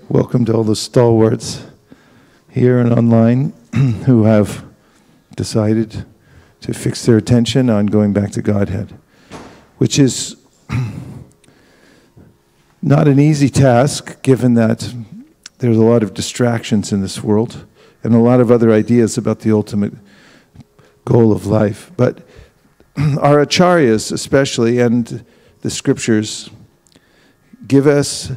Welcome to all the stalwarts here and online who have decided to fix their attention on going back to Godhead, which is not an easy task, given that there's a lot of distractions in this world and a lot of other ideas about the ultimate goal of life. But our acharyas especially, and the scriptures, give us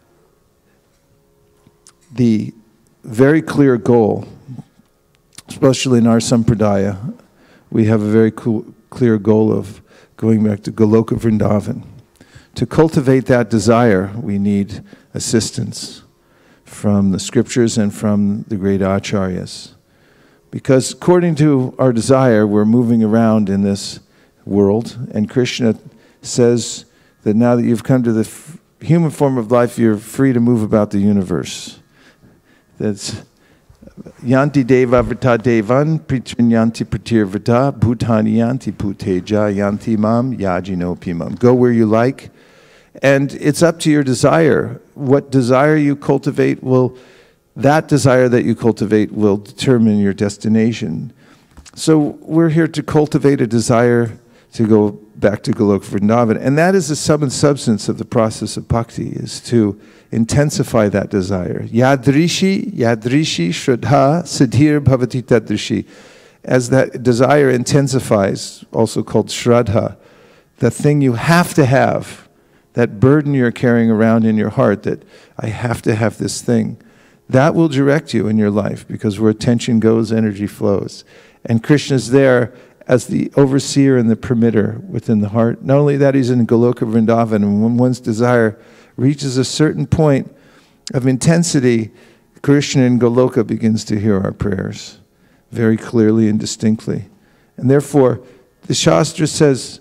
the very clear goal, especially in our sampradaya. We have a very clear goal of going back to Goloka Vrindavan. To cultivate that desire, we need assistance from the scriptures and from the great acharyas. Because according to our desire, we're moving around in this world, and Krishna says that now that you've come to the human form of life, you're free to move about the universe. That's Yanti Deva Vrita Devan, Pritrin Yanti Pratir Vrita, Bhutani Yanti Puteja, Yanti Mam, Yajino Pimam. Go where you like, and it's up to your desire. What desire you cultivate that desire that you cultivate will determine your destination. So we're here to cultivate a desire to go back to Goloka Vrindavan, and that is the sum and substance of the process of bhakti, is to intensify that desire. Yadrishi shraddha siddhir bhavati tadrishi. As that desire intensifies, also called shraddha, the thing you have to have, that burden you're carrying around in your heart, that I have to have this thing, that will direct you in your life, because where attention goes, energy flows. And Krishna's there as the overseer and the permitter within the heart. Not only that, he's in Goloka Vrindavan, and when one's desire reaches a certain point of intensity, Krishna in Goloka begins to hear our prayers very clearly and distinctly. And therefore, the Shastra says,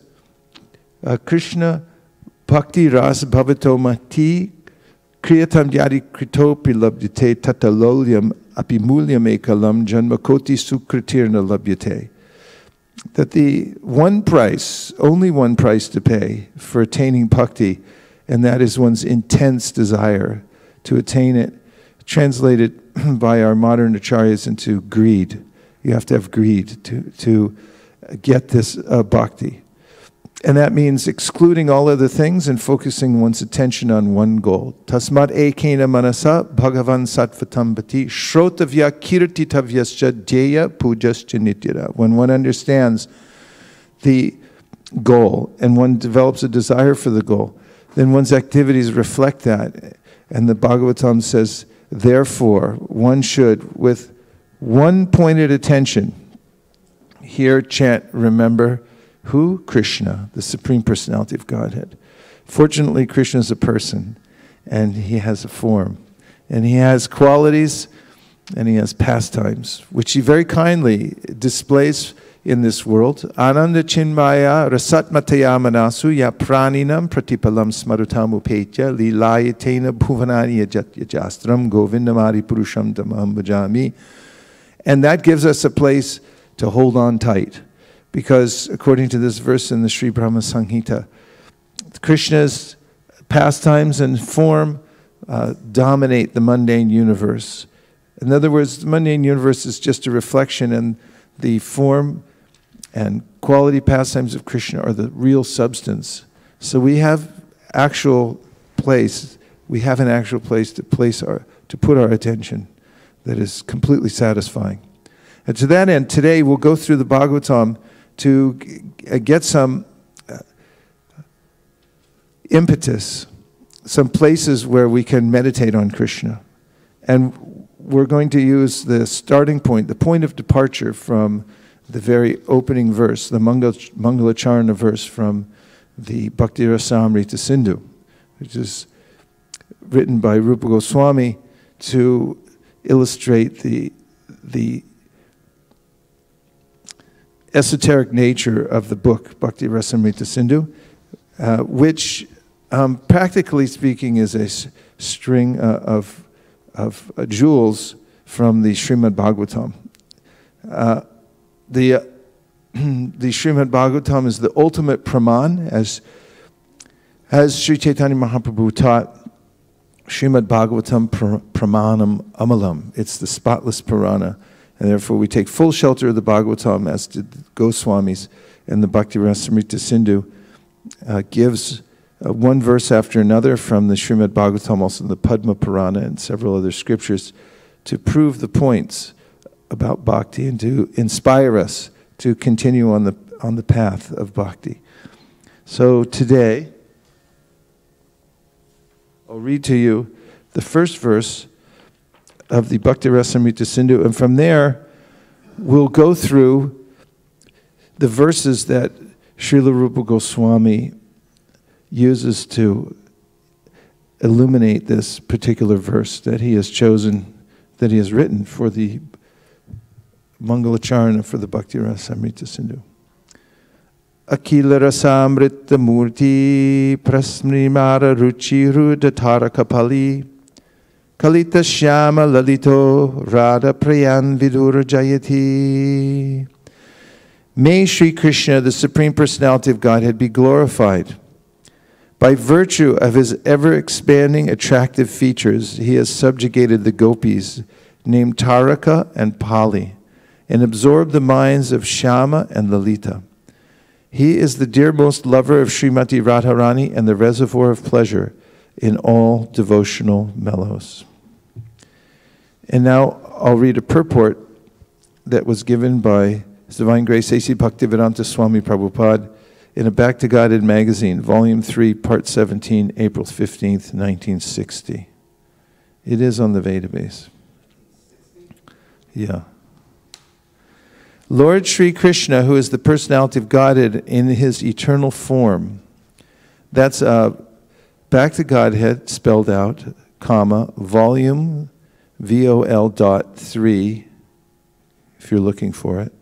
Krishna bhakti ras bhavato mati kriyatam yadi krito prilabdite tatalolyam apimulyam ekalam janmakoti sukritirna labhyate. That the one price, only one price to pay for attaining bhakti, and that is one's intense desire to attain it, translated by our modern acharyas into greed. You have to have greed to get this bhakti. And that means excluding all other things and focusing one's attention on one goal. Tasmat ekena manasa bhagavan sattvatam bhati shrotavya kirtitavyascha dhyaya pujascha nityara. When one understands the goal and one develops a desire for the goal, then one's activities reflect that. And the Bhagavatam says, therefore, one should, with one pointed attention, here chant, remember, who? Krishna, the Supreme Personality of Godhead. Fortunately, Krishna is a person, and he has a form, and he has qualities, and he has pastimes, which he very kindly displays in this world. Ananda chinmaya rasatmataya manasu ya praninam pratipalam smarutam upetya lilayatena bhuvanani yajastram govindamari purusham damam bhajami. And that gives us a place to hold on tight. Because according to this verse in the Sri Brahma Samhita, Krishna's pastimes and form dominate the mundane universe. In other words, the mundane universe is just a reflection, and the form and quality pastimes of Krishna are the real substance. So we have an actual place to put our attention that is completely satisfying. And to that end, today we'll go through the Bhagavatam to get some impetus, some places where we can meditate on Krishna. And we're going to use the starting point, the point of departure from the very opening verse, the Mangalacharana verse from the Bhakti Rasamrita Sindhu, which is written by Rupa Goswami to illustrate the esoteric nature of the book, Bhakti Rasamrita Sindhu, which, practically speaking, is a string of jewels from the Srimad Bhagavatam. The Srimad Bhagavatam is the ultimate praman, as Sri Chaitanya Mahaprabhu taught Srimad Bhagavatam Pramanam Amalam. It's the spotless Purana. And therefore we take full shelter of the Bhagavatam, as did the Goswamis, and the Bhakti Rasamrita Sindhu gives one verse after another from the Srimad Bhagavatam, also the Padma Purana and several other scriptures, to prove the points about bhakti and to inspire us to continue on the path of bhakti. So today, I'll read to you the first verse of the Bhakti Rasamrita Sindhu, and from there we'll go through the verses that Srila Rupa Goswami uses to illuminate this particular verse that he has chosen, that he has written for the Mangalacharana for the Bhakti Rasamrita Sindhu. Akila Rasamrita Murti Prasmrimara Ruchiru Datara Kapali Kalita Shyama Lalito Radha Prayan Vidura Jayati. May Sri Krishna, the Supreme Personality of Godhead, be glorified. By virtue of his ever-expanding attractive features, he has subjugated the gopis, named Taraka and Pali, and absorbed the minds of Shyama and Lalita. He is the dearmost lover of Srimati Radharani and the reservoir of pleasure in all devotional mellows. And now I'll read a purport that was given by His Divine Grace A.C. Bhaktivedanta Swami Prabhupada in a Back to Godhead magazine, Volume 3, Part 17, April 15th, 1960. It is on the database. Yeah. Lord Sri Krishna, who is the personality of Godhead in his eternal form. That's Back to Godhead, spelled out, comma, volume, VOL.3, if you're looking for it.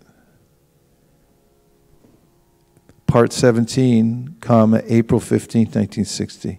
Part 17, comma, April 15th, 1960.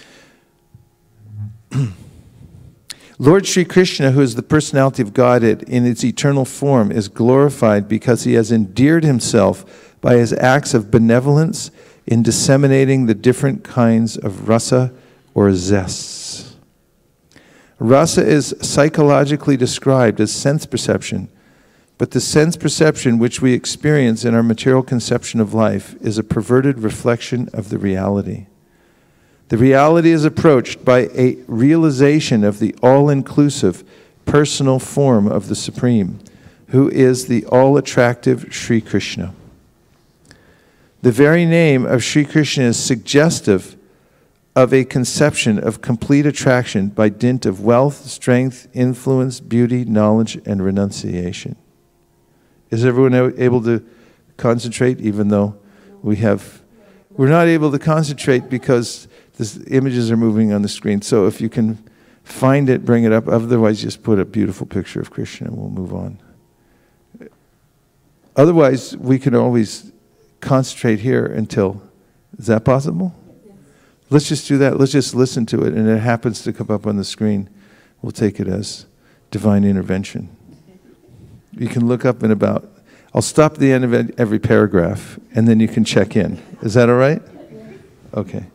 Lord Sri Krishna, who is the personality of Godhead in its eternal form, is glorified because he has endeared himself by his acts of benevolence in disseminating the different kinds of rasa or zests. Rasa is psychologically described as sense perception, but the sense perception which we experience in our material conception of life is a perverted reflection of the reality. The reality is approached by a realization of the all-inclusive personal form of the Supreme, who is the all-attractive Sri Krishna. The very name of Sri Krishna is suggestive of a conception of complete attraction by dint of wealth, strength, influence, beauty, knowledge, and renunciation. Is everyone able to concentrate, even though we're not able to concentrate because the images are moving on the screen. So if you can find it, bring it up. Otherwise, just put a beautiful picture of Krishna and we'll move on. Otherwise, we can always concentrate here until, is that possible? Yes. Let's just do that. Let's just listen to it, and it happens to come up on the screen. We'll take it as divine intervention. You can look up in about, I'll stop at the end of every paragraph, and then you can check in. Is that all right? Okay.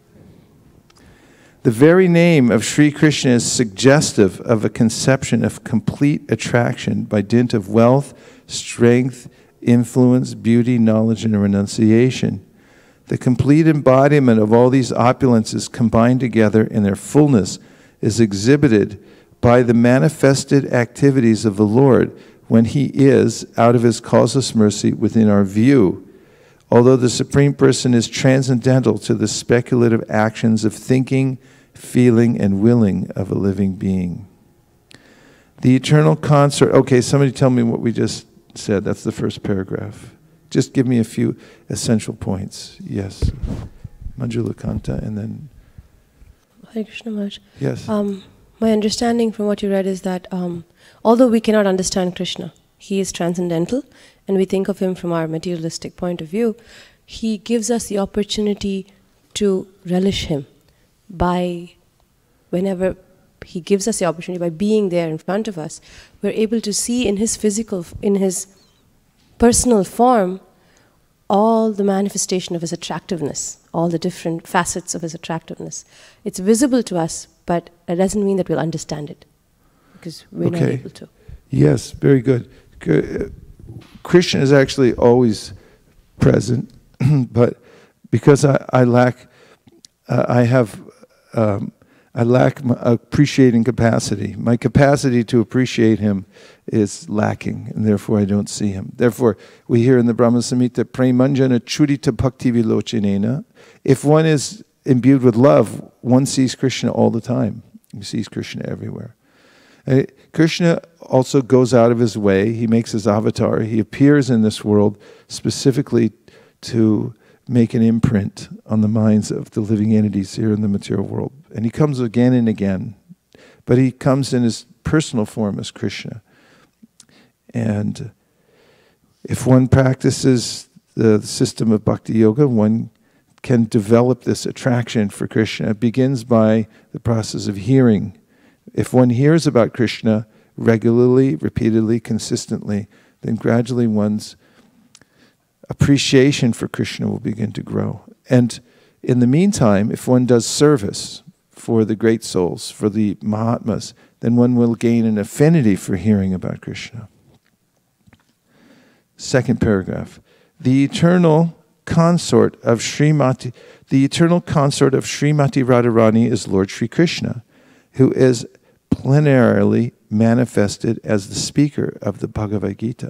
The very name of Sri Krishna is suggestive of a conception of complete attraction by dint of wealth, strength, influence, beauty, knowledge, and renunciation. The complete embodiment of all these opulences combined together in their fullness is exhibited by the manifested activities of the Lord when he is, out of his causeless mercy, within our view. Although the Supreme Person is transcendental to the speculative actions of thinking, feeling, and willing of a living being. The eternal concert. Okay, somebody tell me what we just said. That's the first paragraph. Just give me a few essential points. Yes. Manjula Kanta, and then... Hare Krishna Maharaj. Yes. My understanding from what you read is that although we cannot understand Krishna, he is transcendental, and we think of him from our materialistic point of view, he gives us the opportunity to relish him by, whenever he gives us the opportunity, by being there in front of us, we're able to see in his physical, in his personal form, all the manifestation of his attractiveness, all the different facets of his attractiveness. It's visible to us but that doesn't mean that we'll understand it, because we're not able to. Yes, very good. Krishna is actually always present, but because I lack my appreciating capacity. My capacity to appreciate him is lacking, and therefore I don't see him. Therefore, we hear in the Brahma Samhita, Premanjana chudita bhakti vilochinena. If one is imbued with love, one sees Krishna all the time. He sees Krishna everywhere. Krishna also goes out of his way. He makes his avatar. He appears in this world specifically to make an imprint on the minds of the living entities here in the material world. And he comes again and again. But he comes in his personal form as Krishna. And if one practices the system of bhakti yoga, one can develop this attraction for Krishna. It begins by the process of hearing. If one hears about Krishna regularly, repeatedly, consistently, then gradually one's appreciation for Krishna will begin to grow. And in the meantime, if one does service for the great souls, for the Mahatmas, then one will gain an affinity for hearing about Krishna. Second paragraph. The eternal consort of Srimati Radharani is Lord Sri Krishna, who is plenarily manifested as the speaker of the Bhagavad Gita.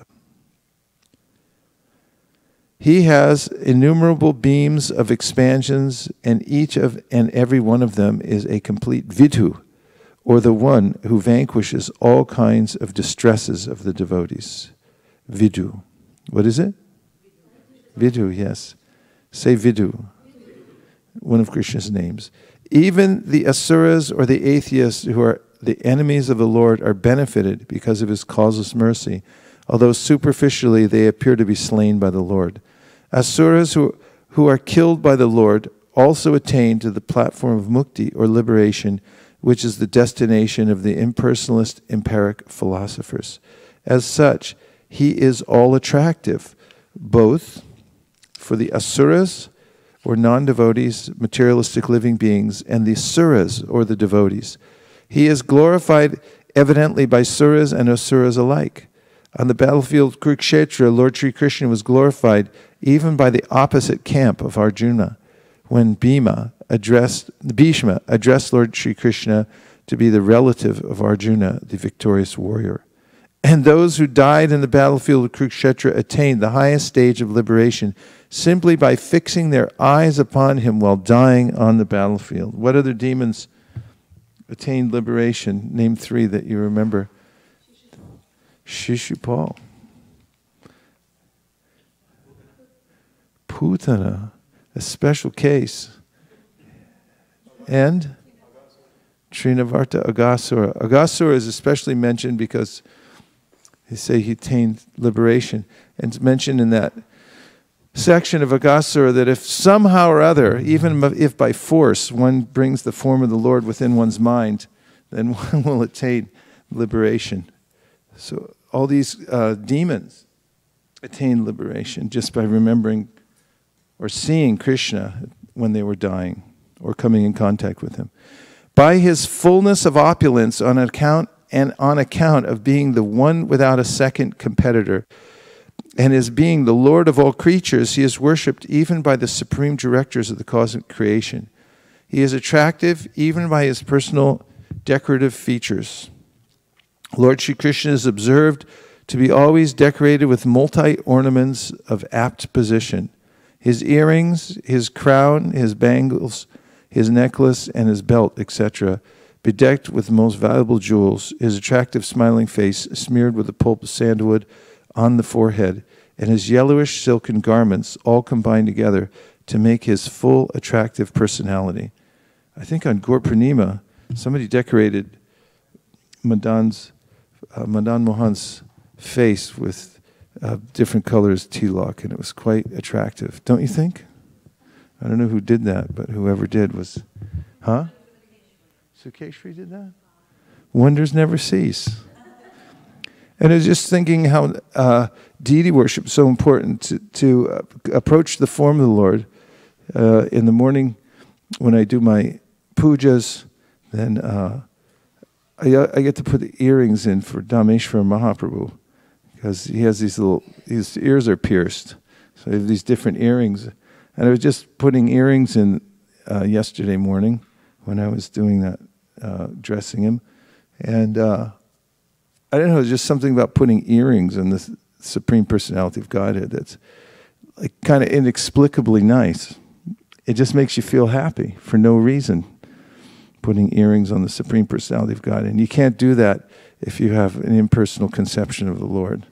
He has innumerable beams of expansions, and each and every one of them is a complete vidhu, or the one who vanquishes all kinds of distresses of the devotees. Vidhu. What is it? Vidhu, yes. Say Vidhu. One of Krishna's names. Even the asuras or the atheists who are the enemies of the Lord are benefited because of his causeless mercy, although superficially they appear to be slain by the Lord. Asuras who are killed by the Lord also attain to the platform of mukti or liberation, which is the destination of the impersonalist empiric philosophers. As such, he is all attractive, both for the asuras, or non-devotees, materialistic living beings, and the suras, or the devotees. He is glorified evidently by suras and asuras alike. On the battlefield Kurukshetra, Lord Sri Krishna was glorified even by the opposite camp of Arjuna, when Bhishma addressed Lord Sri Krishna to be the relative of Arjuna, the victorious warrior. And those who died in the battlefield of Kurukshetra attained the highest stage of liberation simply by fixing their eyes upon him while dying on the battlefield. What other demons attained liberation? Name three that you remember. Shishupal. Putana, a special case. And Trinavarta Agasura. Agasura is especially mentioned because they say he attained liberation. And it's mentioned in that section of Agasura that if somehow or other, even if by force, one brings the form of the Lord within one's mind, then one will attain liberation. So all these demons attain liberation just by remembering or seeing Krishna when they were dying or coming in contact with him. By his fullness of opulence on account of being the one without a second competitor, and as being the Lord of all creatures, he is worshipped even by the supreme directors of the cosmic creation. He is attractive even by his personal decorative features. Lord Sri Krishna is observed to be always decorated with multi-ornaments of apt position. His earrings, his crown, his bangles, his necklace, and his belt, etc., bedecked with the most valuable jewels, his attractive smiling face smeared with the pulp of sandalwood on the forehead, and his yellowish silken garments all combined together to make his full attractive personality. I think on Gaur Purnima, somebody decorated Madan Mohan's face with different colors tilak, and it was quite attractive. Don't you think? I don't know who did that, but whoever did was... Huh? Sukeshri did that? Wonders never cease. And I was just thinking how deity worship is so important to approach the form of the Lord. In the morning, when I do my pujas, then I get to put the earrings in for Dhameshwar Mahaprabhu, because he has these his ears are pierced. So I have these different earrings. And I was just putting earrings in yesterday morning when I was doing that, dressing him. And I don't know, there's just something about putting earrings in the Supreme Personality of Godhead that's like kind of inexplicably nice. It just makes you feel happy for no reason, putting earrings on the Supreme Personality of God. And you can't do that if you have an impersonal conception of the Lord.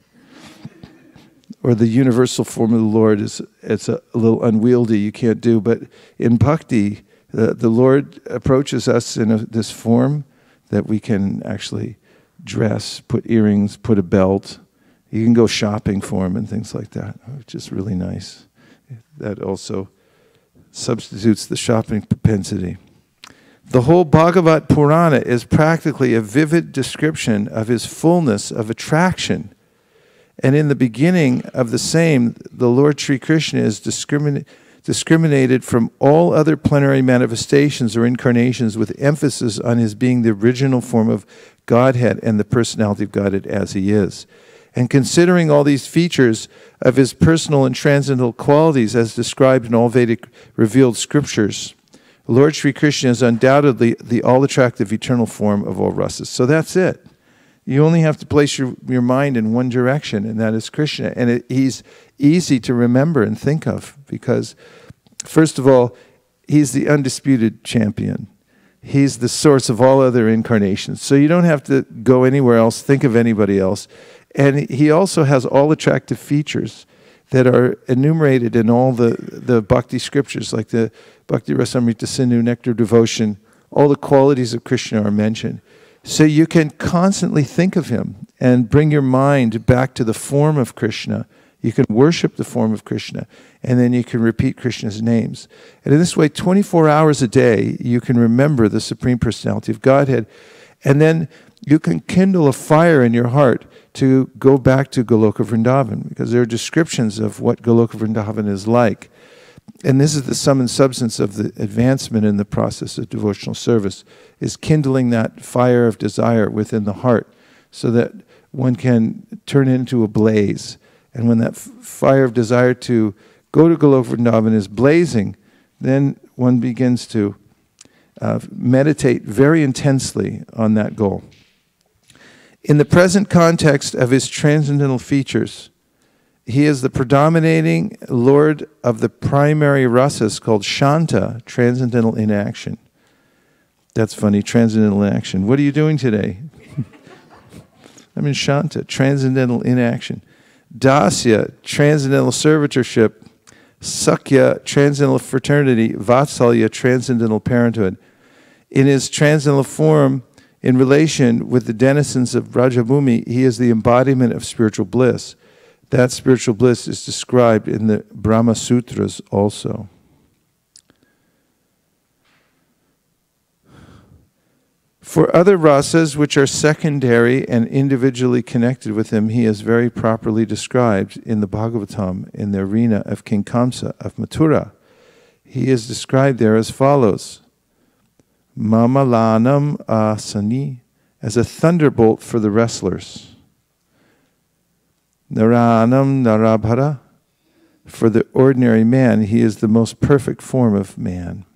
Or the universal form of the Lord it's a little unwieldy, you can't do. But in bhakti, the Lord approaches us in this form that we can actually dress, put earrings, put a belt. You can go shopping for him and things like that, which is really nice. That also substitutes the shopping propensity. The whole Bhagavat Purana is practically a vivid description of his fullness of attraction. And in the beginning of the same, the Lord Sri Krishna is discriminated from all other plenary manifestations or incarnations, with emphasis on his being the original form of Godhead and the personality of Godhead as he is. And considering all these features of his personal and transcendental qualities as described in all Vedic revealed scriptures, Lord Sri Krishna is undoubtedly the all-attractive eternal form of all rasas. So that's it. You only have to place your mind in one direction, and that is Krishna. And he's easy to remember and think of because, first of all, he's the undisputed champion. He's the source of all other incarnations. So you don't have to go anywhere else, think of anybody else. And he also has all attractive features that are enumerated in all the bhakti scriptures, like the Bhakti Rasamrita Sindhu, Nectar of Devotion. All the qualities of Krishna are mentioned. So you can constantly think of him and bring your mind back to the form of Krishna. You can worship the form of Krishna, and then you can repeat Krishna's names. And in this way, 24 hours a day, you can remember the Supreme Personality of Godhead. And then you can kindle a fire in your heart to go back to Goloka Vrindavan, because there are descriptions of what Goloka Vrindavan is like. And this is the sum and substance of the advancement in the process of devotional service, is kindling that fire of desire within the heart so that one can turn into a blaze. And when that fire of desire to go to Goloka Vrindavan is blazing, then one begins to meditate very intensely on that goal. In the present context of his transcendental features, he is the predominating Lord of the primary rasas called Shanta, transcendental inaction. That's funny, transcendental inaction. What are you doing today? I'm in Shanta, transcendental inaction. Dasya, transcendental servitorship. Sakya, transcendental fraternity. Vatsalya, transcendental parenthood. In his transcendental form, in relation with the denizens of Brajabhumi, he is the embodiment of spiritual bliss. That spiritual bliss is described in the Brahma Sutras also. For other rasas which are secondary and individually connected with him, he is very properly described in the Bhagavatam, in the arena of King Kamsa of Mathura. He is described there as follows. Mamalanam asani, as a thunderbolt for the wrestlers. Naranam narabhara, for the ordinary man, he is the most perfect form of man.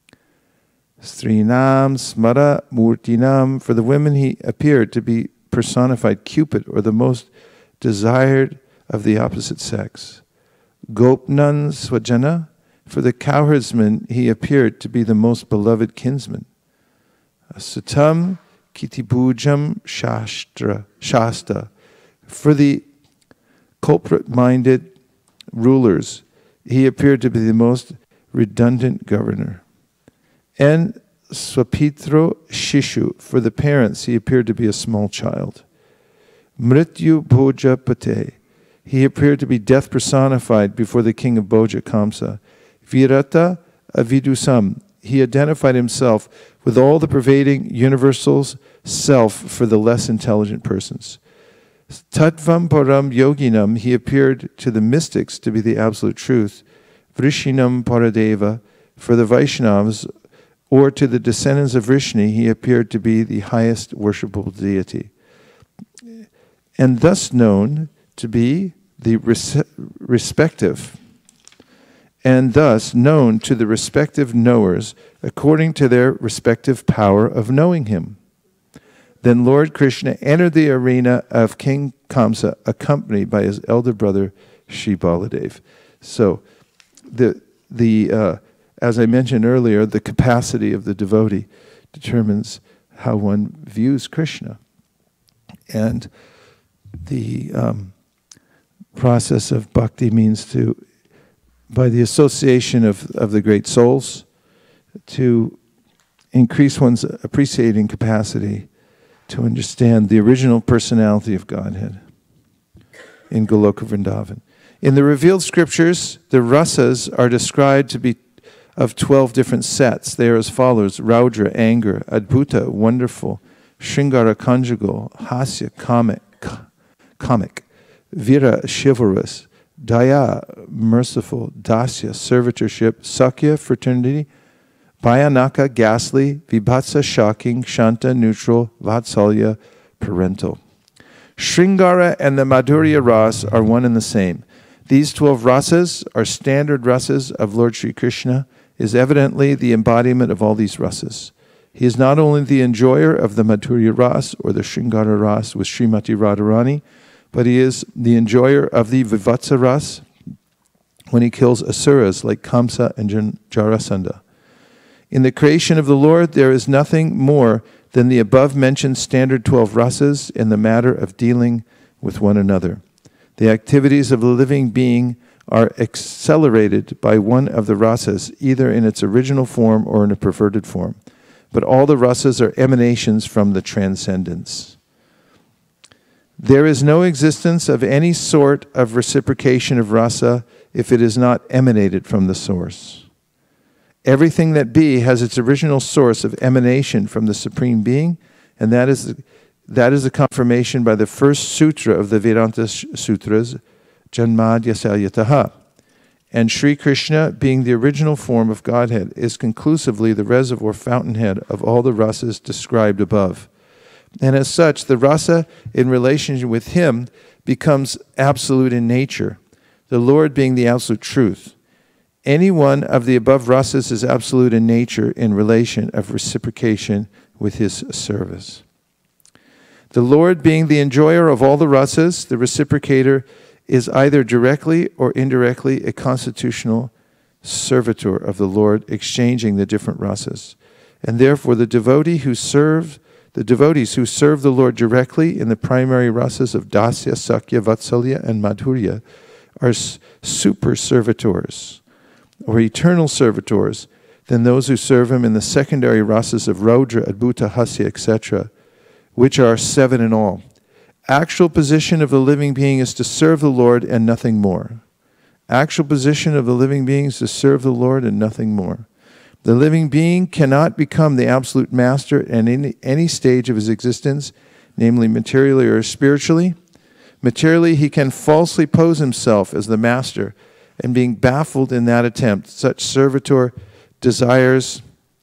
Strinam smara murtinam, for the women he appeared to be personified Cupid, or the most desired of the opposite sex. Gopnan swajana, for the cowherdsman he appeared to be the most beloved kinsman. Sutam kitibujam shasta, for the culprit-minded rulers he appeared to be the most redundant governor. And swapitro shishu, for the parents he appeared to be a small child. Mrityu bhoja pate, he appeared to be death personified before the king of Bhoja, Kamsa. Virata avidusam, he identified himself with all the pervading universal self for the less intelligent persons. Tattvam param yoginam, he appeared to the mystics to be the absolute truth. Vrishinam paradeva, for the Vaishnavas, or to the descendants of Vishnu, he appeared to be the highest worshipable deity, and thus known to be the respective, and thus known to the respective knowers according to their respective power of knowing him. Then Lord Krishna entered the arena of King Kamsa, accompanied by his elder brother Shri Baladev. So, as I mentioned earlier, the capacity of the devotee determines how one views Krishna. And the process of bhakti means to, by the association of the great souls, to increase one's appreciating capacity to understand the original personality of Godhead in Goloka Vrindavan. In the revealed scriptures, the rasas are described to be of 12 different sets. They are as follows: Raudra, anger; Adbhuta, wonderful; Shringara, conjugal; Hasya, comic; Vira, chivalrous; Daya, merciful; Dasya, servitorship; Sakya, fraternity; Bhayanaka, ghastly; Vibhatsa, shocking; Shanta, neutral; Vatsalya, parental. Shringara and the Madhurya Ras are one and the same. These 12 rasas are standard rasas of Lord Sri Krishna, is evidently the embodiment of all these rasas. He is not only the enjoyer of the Madhurya Ras or the Shringara Ras with Srimati Radharani, but he is the enjoyer of the Vivatsa Ras when he kills asuras like Kamsa and Jarasandha. In the creation of the Lord, there is nothing more than the above-mentioned standard 12 rasas in the matter of dealing with one another. The activities of the living being are accelerated by one of the rasas, either in its original form or in a perverted form. But all the rasas are emanations from the transcendence. There is no existence of any sort of reciprocation of rasa if it is not emanated from the source. Everything that be has its original source of emanation from the Supreme Being, and that is the confirmation by the first sutra of the Vedanta Sutras, Janmadya Salyataha. And Sri Krishna, being the original form of Godhead, is conclusively the reservoir fountainhead of all the rasas described above. And as such, the rasa in relation with him becomes absolute in nature, the Lord being the absolute truth. Any one of the above rasas is absolute in nature in relation of reciprocation with his service. The Lord being the enjoyer of all the rasas, the reciprocator is either directly or indirectly a constitutional servitor of the Lord, exchanging the different rasas. And therefore the devotees who serve the Lord directly in the primary rasas of Dasya, Sakya, Vatsalya, and Madhurya are super servitors, or eternal servitors, than those who serve him in the secondary rasas of Raudra, Adbhuta, Hasya, etc., which are 7 in all. Actual position of the living being is to serve the Lord and nothing more. Actual position of the living being is to serve the Lord and nothing more. The living being cannot become the absolute master at any stage of his existence, namely materially or spiritually. Materially, he can falsely pose himself as the master, and being baffled in that attempt, such servitor desires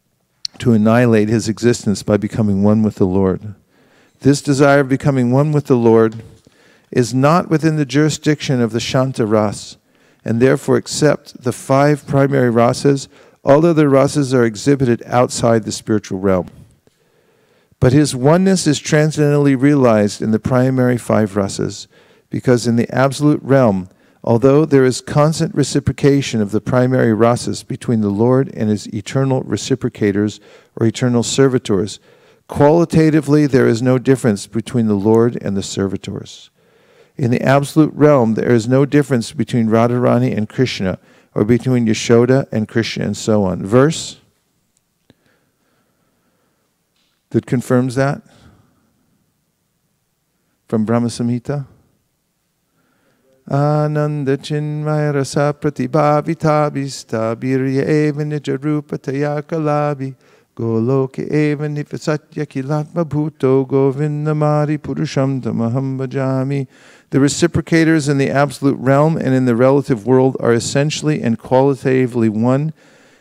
to annihilate his existence by becoming one with the Lord. This desire of becoming one with the Lord is not within the jurisdiction of the Shanta Ras, and therefore except the 5 primary rasas, all other rasas are exhibited outside the spiritual realm. But his oneness is transcendently realized in the primary 5 rasas, because in the absolute realm, although there is constant reciprocation of the primary rasas between the Lord and his eternal reciprocators or eternal servitors, qualitatively there is no difference between the Lord and the servitors. In the absolute realm, there is no difference between Radharani and Krishna, or between Yashoda and Krishna, and so on. Verse that confirms that from Brahma Samhita. Ananda chinmaya rasa pratibhavita bhista birya eva nijarupataya kalabi goloke eva nifasatya kilatma bhuto govindamari purusham tamaham bhajami. The reciprocators in the absolute realm and in the relative world are essentially and qualitatively one,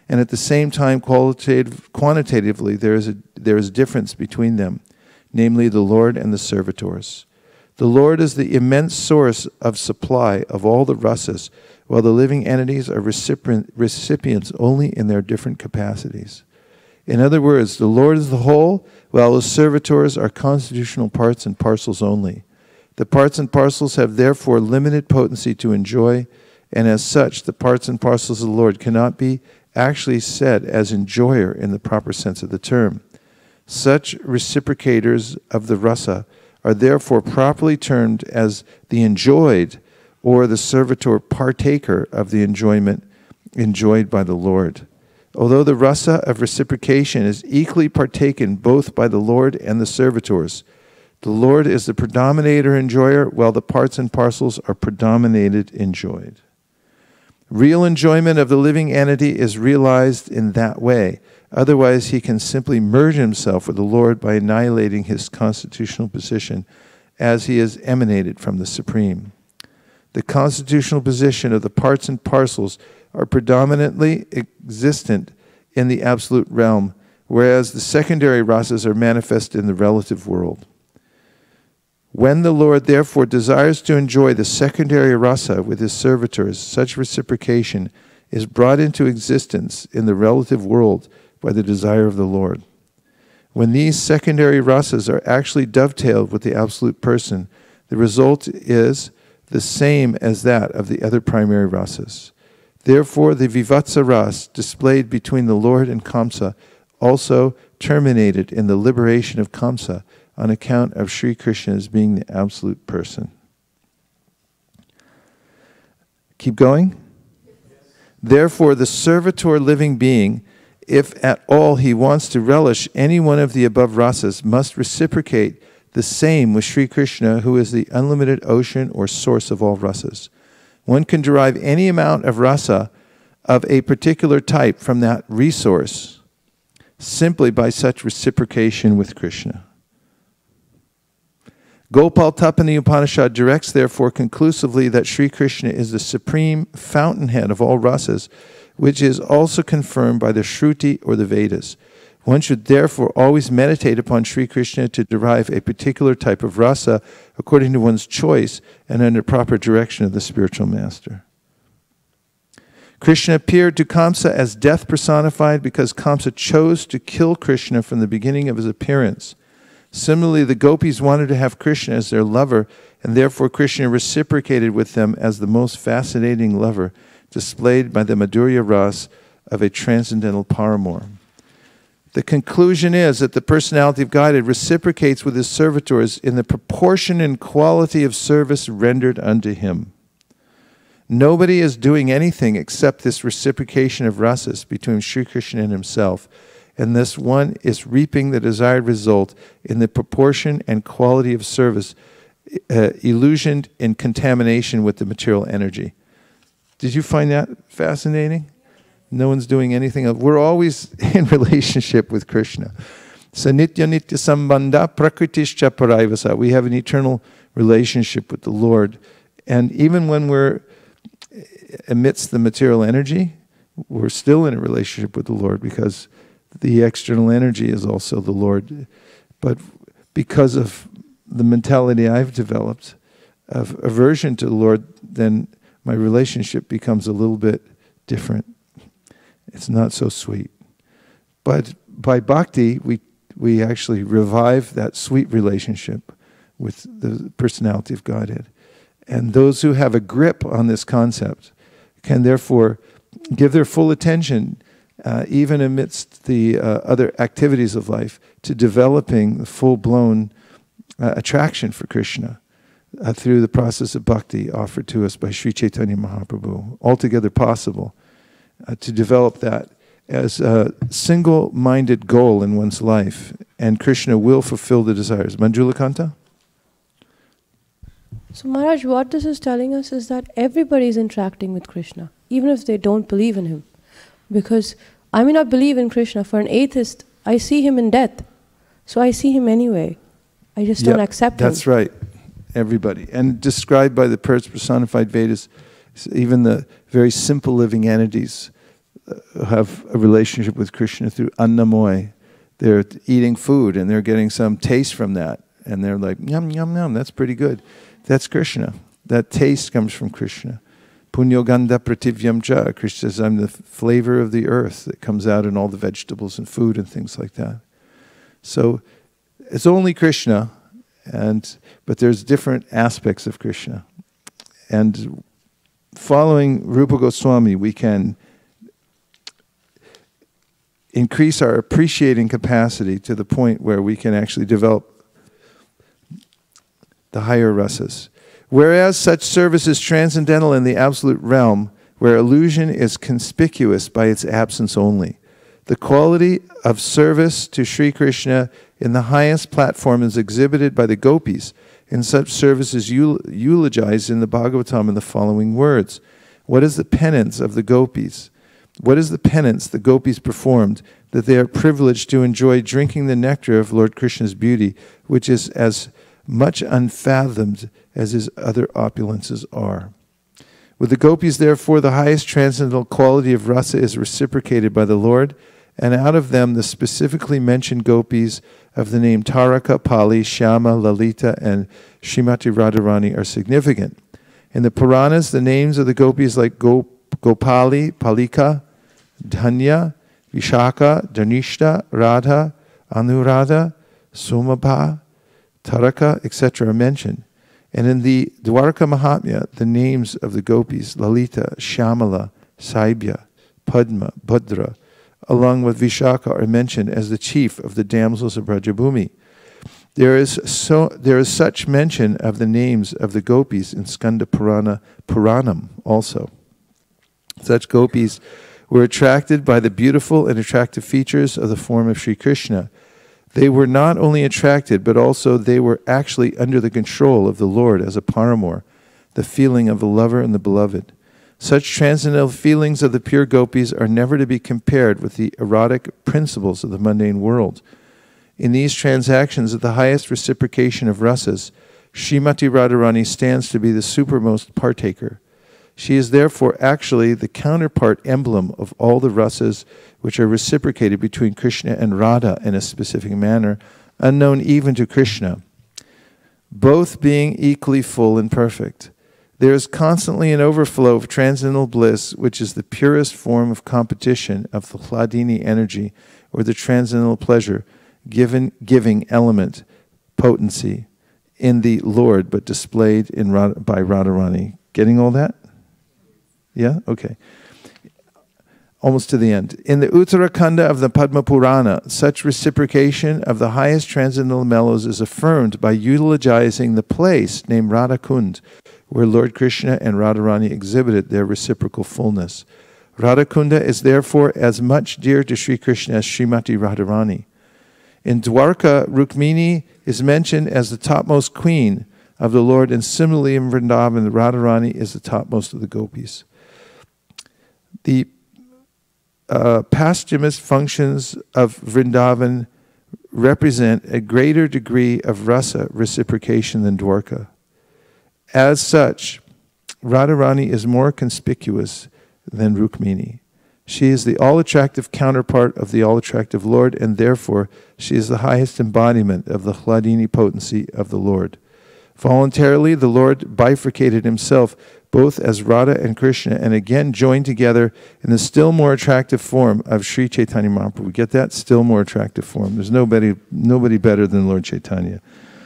and at the same time quantitatively there is a difference between them, namely the Lord and the servitors. The Lord is the immense source of supply of all the rasas, while the living entities are recipients only in their different capacities. In other words, the Lord is the whole, while the servitors are constitutional parts and parcels only. The parts and parcels have therefore limited potency to enjoy, and as such, the parts and parcels of the Lord cannot be actually said as enjoyer in the proper sense of the term. Such reciprocators of the rasa are therefore properly termed as the enjoyed, or the servitor partaker of the enjoyment enjoyed by the Lord. Although the rasa of reciprocation is equally partaken both by the Lord and the servitors, the Lord is the predominator enjoyer, while the parts and parcels are predominated enjoyed. Real enjoyment of the living entity is realized in that way. Otherwise, he can simply merge himself with the Lord by annihilating his constitutional position as he is emanated from the Supreme. The constitutional position of the parts and parcels are predominantly existent in the absolute realm, whereas the secondary rasas are manifested in the relative world. When the Lord therefore desires to enjoy the secondary rasa with his servitors, such reciprocation is brought into existence in the relative world by the desire of the Lord. When these secondary rasas are actually dovetailed with the absolute person, the result is the same as that of the other primary rasas. Therefore, the vivatsa ras displayed between the Lord and Kamsa also terminated in the liberation of Kamsa on account of Sri Krishna as being the absolute person. Keep going. Therefore, the servitor living being, if at all he wants to relish any one of the above rasas, must reciprocate the same with Sri Krishna, who is the unlimited ocean or source of all rasas. One can derive any amount of rasa of a particular type from that resource simply by such reciprocation with Krishna. Gopal Tapani Upanishad directs therefore conclusively that Sri Krishna is the supreme fountainhead of all rasas, which is also confirmed by the Shruti or the Vedas. One should therefore always meditate upon Sri Krishna to derive a particular type of rasa according to one's choice and under proper direction of the spiritual master. Krishna appeared to Kamsa as death personified because Kamsa chose to kill Krishna from the beginning of his appearance. Similarly, the gopis wanted to have Krishna as their lover, and therefore Krishna reciprocated with them as the most fascinating lover, displayed by the Madhurya Ras of a transcendental paramour. The conclusion is that the personality of Godhead reciprocates with his servitors in the proportion and quality of service rendered unto him. Nobody is doing anything except this reciprocation of rasas between Sri Krishna and himself, and this one is reaping the desired result in the proportion and quality of service illusioned in contamination with the material energy. Did you find that fascinating? No one's doing anything else. We're always in relationship with Krishna. Sanitya nitya sambandha prakritischcha paraivasa. We have an eternal relationship with the Lord. And even when we're amidst the material energy, we're still in a relationship with the Lord because the external energy is also the Lord. But because of the mentality I've developed of aversion to the Lord, then my relationship becomes a little bit different. It's not so sweet. But by bhakti, we actually revive that sweet relationship with the personality of Godhead. And those who have a grip on this concept can therefore give their full attention, even amidst the other activities of life, to developing the full-blown attraction for Krishna through the process of bhakti offered to us by Sri Chaitanya Mahaprabhu. Altogether possible to develop that as a single-minded goal in one's life, and Krishna will fulfill the desires. Manjula Kanta? So Maharaj, what this is telling us is that everybody is interacting with Krishna, even if they don't believe in him. Because I may not believe in Krishna. For an atheist, I see him in death. So I see him anyway. I just don't accept him. That's right. Everybody. And described by the personified Vedas, even the very simple living entities, have a relationship with Krishna through annamoy. They're eating food and they're getting some taste from that. And they're like, yum, yum, yum, that's pretty good. That's Krishna. That taste comes from Krishna. Punyoganda prativyam cha. Krishna says, I'm the flavor of the earth that comes out in all the vegetables and food and things like that. So it's only Krishna, but there's different aspects of Krishna. And following Rupa Goswami, we can increase our appreciating capacity to the point where we can actually develop the higher rasas. Whereas such service is transcendental in the absolute realm, where illusion is conspicuous by its absence only. The quality of service to Sri Krishna in the highest platform is exhibited by the gopis, and such service is eulogized in the Bhagavatam in the following words. What is the penance of the gopis? What is the penance the gopis performed, that they are privileged to enjoy drinking the nectar of Lord Krishna's beauty, which is as much unfathomed as his other opulences are? With the gopis, therefore, the highest transcendental quality of rasa is reciprocated by the Lord, and out of them the specifically mentioned gopis of the name Taraka, Pali, Shyama, Lalita, and Srimati Radharani are significant. In the Puranas, the names of the gopis like Gopali, Palika, Dhanya, Vishaka, Dhanishta, Radha, Anuradha, Sumabha, Taraka, etc. are mentioned. And in the Dwarka Mahatmya, the names of the gopis, Lalita, Shyamala, Saibya, Padma, Bhadra, along with Vishaka, are mentioned as the chief of the damsels of Brajabhumi. There is such mention of the names of the gopis in Skanda Puranam also. Such gopis were attracted by the beautiful and attractive features of the form of Sri Krishna. They were not only attracted, but also they were actually under the control of the Lord as a paramour, the feeling of the lover and the beloved. Such transcendental feelings of the pure gopis are never to be compared with the erotic principles of the mundane world. In these transactions of the highest reciprocation of rasas, Srimati Radharani stands to be the supermost partaker. She is therefore actually the counterpart emblem of all the rasas which are reciprocated between Krishna and Radha in a specific manner, unknown even to Krishna, both being equally full and perfect. There is constantly an overflow of transcendental bliss, which is the purest form of competition of the Hladini energy, or the transcendental pleasure, giving element, potency, in the Lord, but displayed by Radharani. Getting all that? Yeah? Okay. Almost to the end. In the Uttarakanda of the Padma Purana, such reciprocation of the highest transcendental mellows is affirmed by eulogizing the place named Radhakund, where Lord Krishna and Radharani exhibited their reciprocal fullness. Radhakunda is therefore as much dear to Sri Krishna as Srimati Radharani. In Dwarka, Rukmini is mentioned as the topmost queen of the Lord, and similarly in Vrindavan, Radharani is the topmost of the gopis. The posthumous functions of Vrindavan represent a greater degree of rasa reciprocation than Dwarka. As such, Radharani is more conspicuous than Rukmini. She is the all-attractive counterpart of the all-attractive Lord, and therefore she is the highest embodiment of the Hladini potency of the Lord. Voluntarily, the Lord bifurcated himself both as Radha and Krishna, and again joined together in the still more attractive form of Sri Chaitanya Mahaprabhu. Get that? Still more attractive form. There's nobody better than Lord Chaitanya.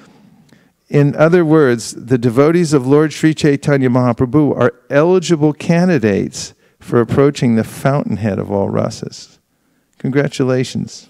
In other words, the devotees of Lord Sri Chaitanya Mahaprabhu are eligible candidates for approaching the fountainhead of all rasas. Congratulations.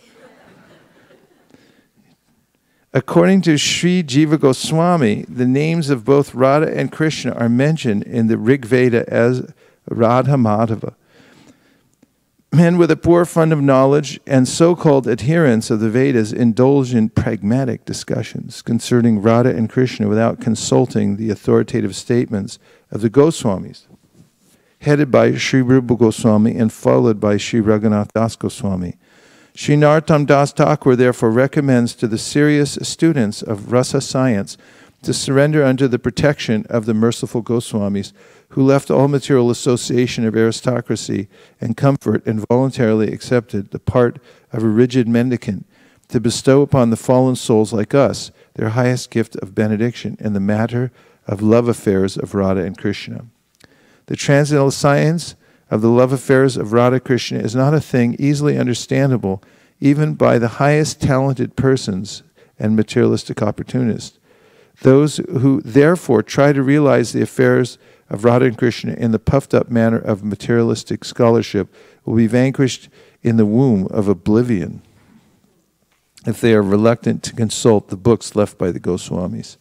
According to Sri Jiva Goswami, the names of both Radha and Krishna are mentioned in the Rig Veda as Radha Madhava. Men with a poor fund of knowledge and so-called adherents of the Vedas indulge in pragmatic discussions concerning Radha and Krishna without consulting the authoritative statements of the Goswamis, headed by Sri Rupa Goswami and followed by Sri Raghunath Das Goswami. Sri Narottam Das Thakur therefore recommends to the serious students of rasa science to surrender under the protection of the merciful Goswamis, who left all material association of aristocracy and comfort and voluntarily accepted the part of a rigid mendicant to bestow upon the fallen souls like us their highest gift of benediction in the matter of love affairs of Radha and Krishna. The transcendental science of the love affairs of Radha Krishna is not a thing easily understandable even by the highest talented persons and materialistic opportunists. Those who therefore try to realize the affairs of Radha and Krishna in the puffed-up manner of materialistic scholarship will be vanquished in the womb of oblivion if they are reluctant to consult the books left by the Goswamis.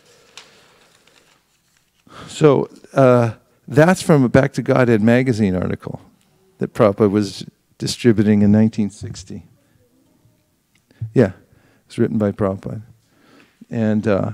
So that's from a Back to Godhead magazine article that Prabhupada was distributing in 1960. Yeah, it's written by Prabhupada. And,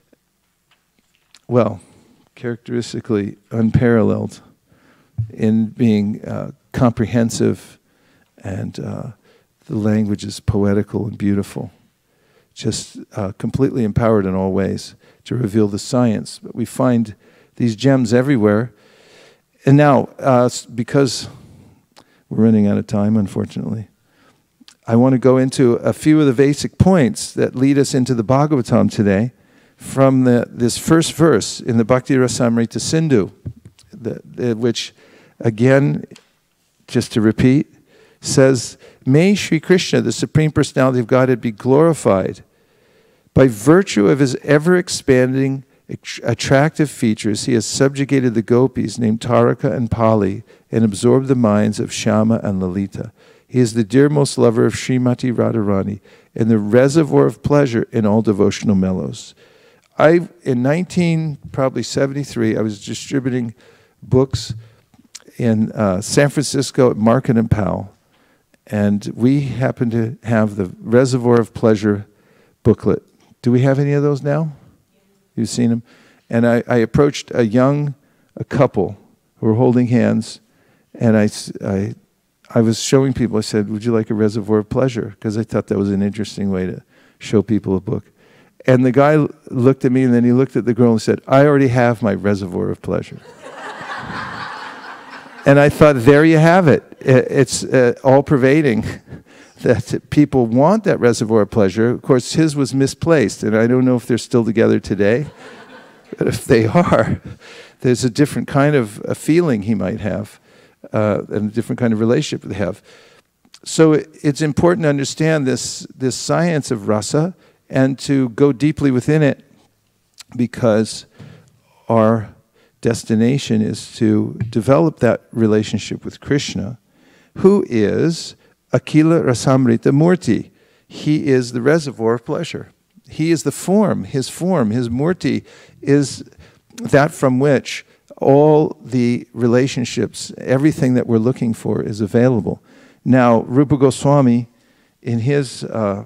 well, characteristically unparalleled in being comprehensive, and the language is poetical and beautiful. Just completely empowered in all ways to reveal the science. But we find these gems everywhere. And now, because we're running out of time, unfortunately, I want to go into a few of the basic points that lead us into the Bhagavatam today from this first verse in the Bhakti Rasamrita Sindhu, which, again, just to repeat, says, "May Sri Krishna, the Supreme Personality of Godhead, be glorified. By virtue of his ever-expanding, attractive features, he has subjugated the gopis named Taraka and Pali and absorbed the minds of Shama and Lalita. He is the dearmost lover of Srimati Radharani and the reservoir of pleasure in all devotional mellows." In 1973, I was distributing books in San Francisco at Market and Powell, and we happened to have the Reservoir of Pleasure booklet. Do we have any of those now? You've seen them? And I approached a couple who were holding hands, and I was showing people, I said, "Would you like a Reservoir of Pleasure?" Because I thought that was an interesting way to show people a book. And the guy looked at me, and then he looked at the girl and said, "I already have my Reservoir of Pleasure." And I thought, there you have it. It's all-pervading that people want that Reservoir of Pleasure. Of course, his was misplaced, and I don't know if they're still together today. But if they are, there's a different kind of a feeling he might have, and a different kind of relationship they have. So it's important to understand this science of rasa and to go deeply within it, because our destination is to develop that relationship with Krishna, who is Akila Rasamrita Murti. He is the reservoir of pleasure. He is the form, his murti is that from which all the relationships, everything that we're looking for is available. Now, Rupa Goswami, in his,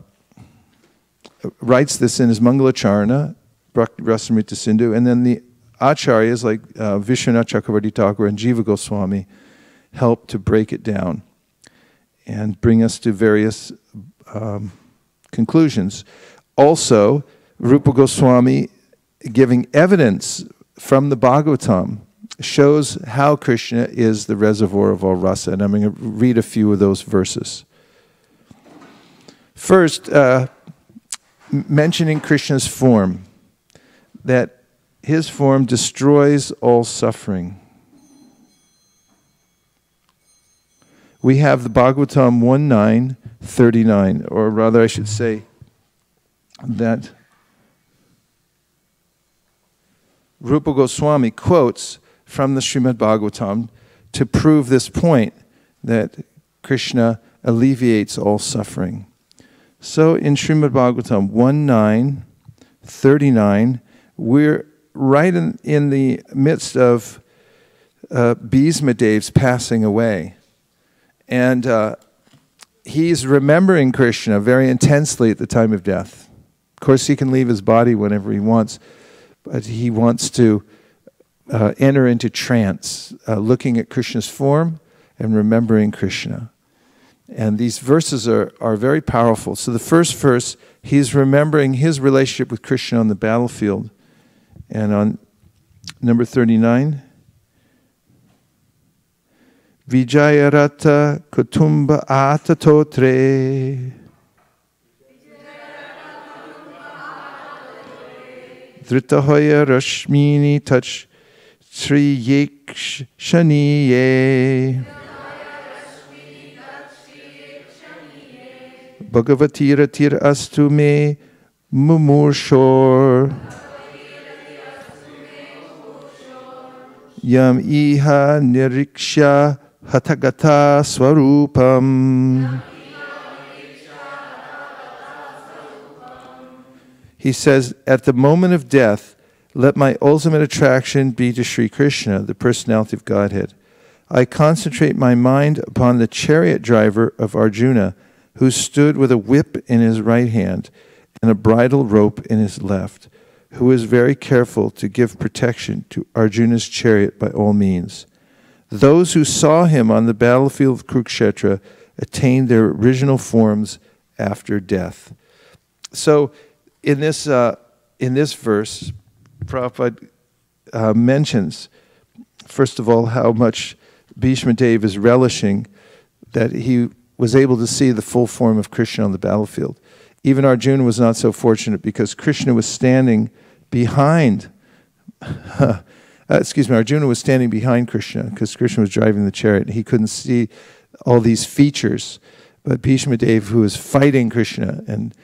writes this in his Mangalacharana, Bhakti Rasamrita Sindhu, and then the Acharyas like Vishwanath Chakravarti Thakur and Jiva Goswami help to break it down and bring us to various conclusions. Also, Rupa Goswami, giving evidence from the Bhagavatam, shows how Krishna is the reservoir of all rasa. And I'm going to read a few of those verses. First, mentioning Krishna's form, that his form destroys all suffering. We have the Bhagavatam 1.9.39, or rather I should say that Rupa Goswami quotes from the Srimad Bhagavatam to prove this point, that Krishna alleviates all suffering. So in Srimad Bhagavatam 1.9.39, we're right in the midst of Bhismadev's passing away. And he's remembering Krishna very intensely at the time of death. Of course, he can leave his body whenever he wants, but he wants to enter into trance, looking at Krishna's form and remembering Krishna. And these verses are very powerful. So the first verse, he's remembering his relationship with Krishna on the battlefield And on number 39, Vijayarata Kutumba Atatotre Dritahoya Rashmini Touch Triyekshaniye Bhagavatira Tir Astu Me Mumurshor Yam Iha Niriksha Hatagata Swarupam. He says, at the moment of death, let my ultimate attraction be to Sri Krishna, the personality of Godhead. I concentrate my mind upon the chariot driver of Arjuna, who stood with a whip in his right hand and a bridle rope in his left, who is very careful to give protection to Arjuna's chariot by all means. Those who saw him on the battlefield of Kurukshetra attained their original forms after death. So, in this verse, Prabhupada mentions, first of all, how much Bhishma Dev is relishing that he was able to see the full form of Krishna on the battlefield. Even Arjuna was not so fortunate because Krishna was standing behind, Arjuna was standing behind Krishna because Krishna was driving the chariot. He couldn't see all these features. But Bhishma Dev, who was fighting Krishna, and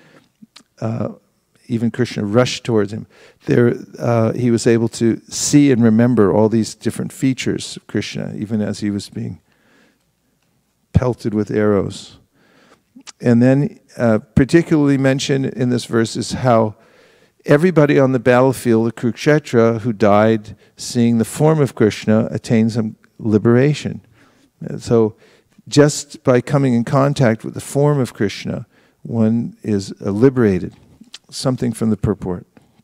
even Krishna rushed towards him, he was able to see and remember all these different features of Krishna, even as he was being pelted with arrows. And then particularly mentioned in this verse is how everybody on the battlefield of Kurukshetra who died seeing the form of Krishna attained some liberation. And so just by coming in contact with the form of Krishna, one is liberated. Something from the purport.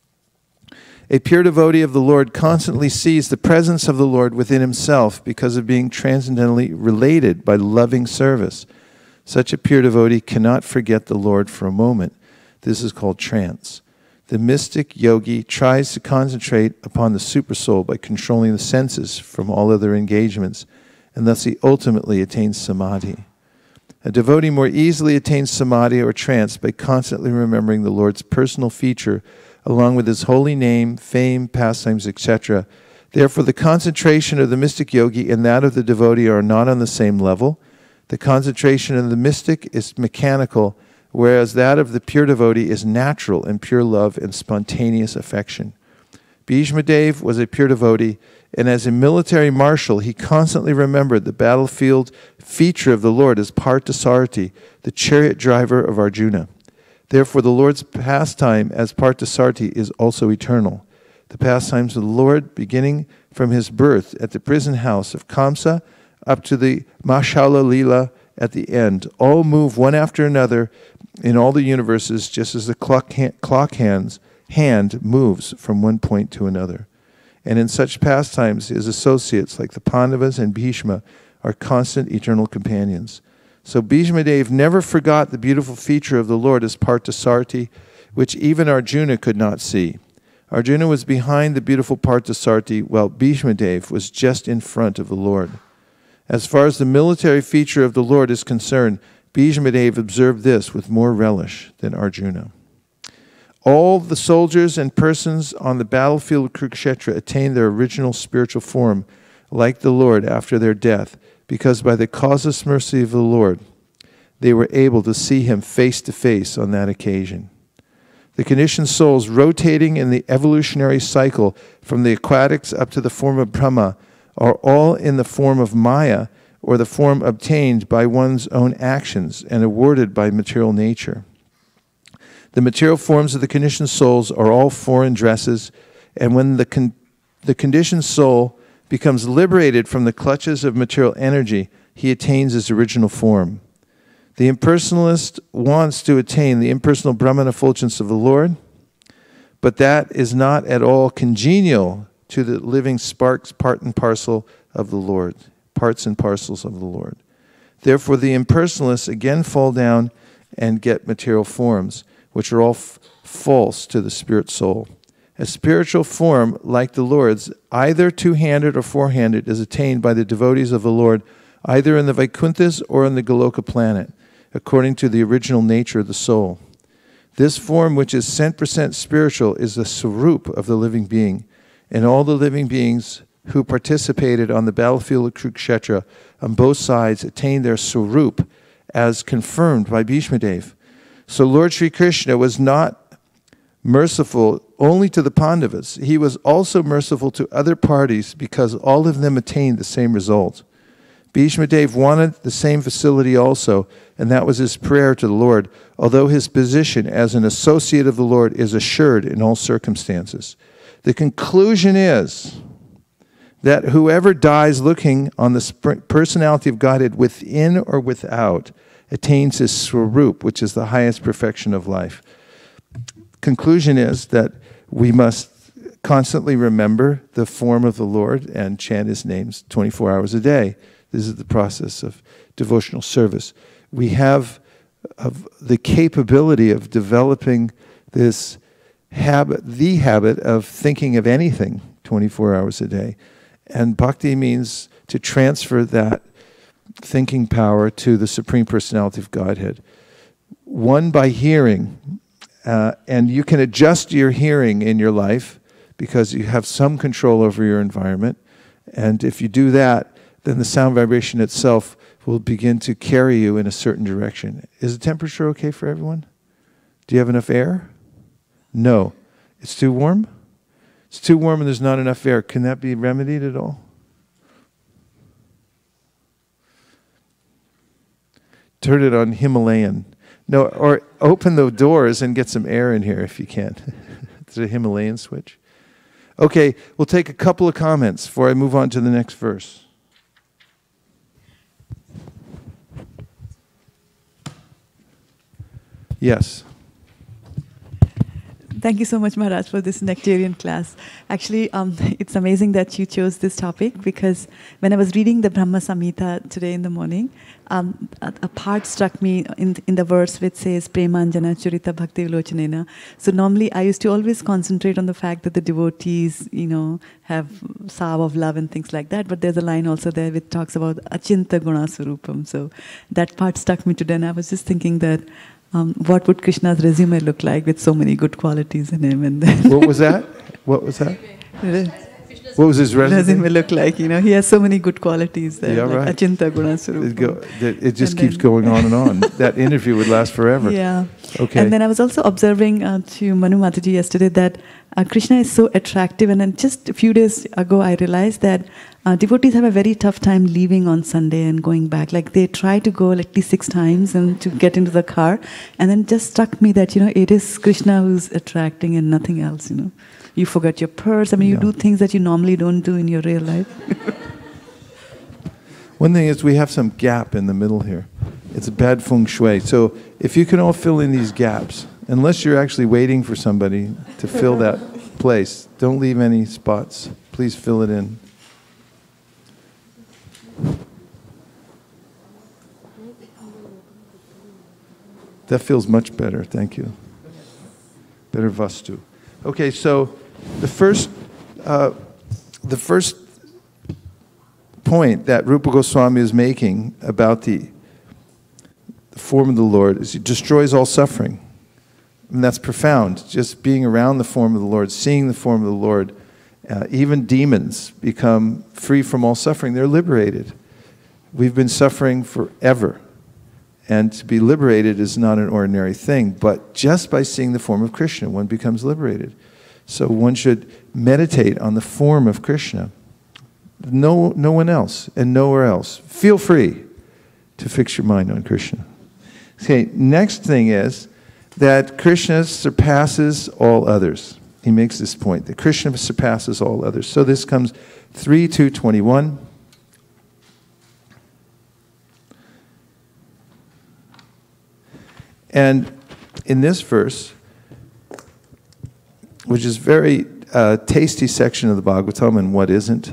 A pure devotee of the Lord constantly sees the presence of the Lord within himself because of being transcendently related by loving service. Such a pure devotee cannot forget the Lord for a moment. This is called trance. The mystic yogi tries to concentrate upon the supersoul by controlling the senses from all other engagements, and thus he ultimately attains samadhi. A devotee more easily attains samadhi or trance by constantly remembering the Lord's personal feature along with his holy name, fame, pastimes, etc. Therefore, the concentration of the mystic yogi and that of the devotee are not on the same level. The concentration of the mystic is mechanical, whereas that of the pure devotee is natural in pure love and spontaneous affection. Bhishma Dev was a pure devotee, and as a military marshal, he constantly remembered the battlefield feature of the Lord as Parthasarathi, the chariot driver of Arjuna. Therefore, the Lord's pastime as Parthasarathi is also eternal. The pastimes of the Lord, beginning from his birth at the prison house of Kamsa up to the Mashala Leela at the end, all move one after another in all the universes, just as the clock hand moves from one point to another. And in such pastimes, his associates, like the Pandavas and Bhishma, are constant eternal companions. So Bhishma Dev never forgot the beautiful feature of the Lord as Parthasarathi, which even Arjuna could not see. Arjuna was behind the beautiful Parthasarathi, while Bhishma Dev was just in front of the Lord. As far as the military feature of the Lord is concerned, Bhishma Dev observed this with more relish than Arjuna. All the soldiers and persons on the battlefield of Kurukshetra attained their original spiritual form, like the Lord after their death, because by the causeless mercy of the Lord, they were able to see him face to face on that occasion. The conditioned souls rotating in the evolutionary cycle from the aquatics up to the form of Brahma are all in the form of Maya, or the form obtained by one's own actions and awarded by material nature. The material forms of the conditioned souls are all foreign dresses, and when the conditioned soul becomes liberated from the clutches of material energy, he attains his original form. The impersonalist wants to attain the impersonal Brahman effulgence of the Lord, but that is not at all congenial to the living sparks, part and parcel of the Lord, parts and parcels of the Lord. Therefore, the impersonalists again fall down and get material forms, which are all false to the spirit soul. A spiritual form like the Lord's, either two-handed or four-handed, is attained by the devotees of the Lord, either in the Vaikunthas or in the Goloka planet, according to the original nature of the soul. This form, which is 100% spiritual, is the Swarup of the living being, and all the living beings who participated on the battlefield of Kurukshetra on both sides attained their Swarup, as confirmed by Bhishma Dev. So Lord Sri Krishna was not merciful only to the Pandavas. He was also merciful to other parties because all of them attained the same result. Bhishma Dev wanted the same facility also, and that was his prayer to the Lord, although his position as an associate of the Lord is assured in all circumstances. The conclusion is that whoever dies looking on the personality of Godhead within or without attains his Swarup, which is the highest perfection of life. Conclusion is that we must constantly remember the form of the Lord and chant his names 24 hours a day. This is the process of devotional service. We have the capability of developing this habit, the habit of thinking of anything 24 hours a day. And bhakti means to transfer that thinking power to the Supreme Personality of Godhead. One, by hearing, and you can adjust your hearing in your life because you have some control over your environment. And if you do that, then the sound vibration itself will begin to carry you in a certain direction. Is the temperature okay for everyone? Do you have enough air? No. It's too warm? It's too warm and there's not enough air. Can that be remedied at all? Turn it on Himalayan. No, or open the doors and get some air in here if you can. It's a Himalayan switch. Okay, we'll take a couple of comments before I move on to the next verse. Yes. Thank you so much, Maharaj, for this nectarian class. Actually, it's amazing that you chose this topic because when I was reading the Brahma Samhita today in the morning, a part struck me in the verse which says, Premanjana Churita Bhakti Vilochanena. So normally I used to always concentrate on the fact that the devotees, have sav of love and things like that. But there's a line also there which talks about Achinta Guna Swarupam. So that part stuck me today, and I was just thinking that what would Krishna's resume look like with so many good qualities in him? And then What was that? What was that? What was his resume look like? He has so many good qualities there. Yeah, right. Achinta Guna Swarupam. It just keeps going on and on. That interview would last forever. Yeah. Okay. And then I was also observing to Manu Mataji yesterday that Krishna is so attractive. And then just a few days ago, I realized that devotees have a very tough time leaving on Sunday and going back. Like they try to go at least 6 times and to get into the car. And then just struck me that, it is Krishna who's attracting and nothing else, You forget your purse. I mean, you do things that you normally don't do in your real life. One thing is we have some gap in the middle here. It's a bad feng shui. So if you can all fill in these gaps, unless you're actually waiting for somebody to fill that place, don't leave any spots. Please fill it in. That feels much better. Thank you. Better vastu. Okay, so the first point that Rupa Goswami is making about the form of the Lord is he destroys all suffering. And that's profound. Just being around the form of the Lord, seeing the form of the Lord, even demons become free from all suffering. They're liberated. We've been suffering forever. And to be liberated is not an ordinary thing, but just by seeing the form of Krishna, one becomes liberated. So one should meditate on the form of Krishna. No one else and nowhere else. Feel free to fix your mind on Krishna. Okay, next thing is that Krishna surpasses all others. He makes this point, that Krishna surpasses all others. So this comes 3:2:21. And in this verse, which is very tasty section of the Bhagavatam and what isn't,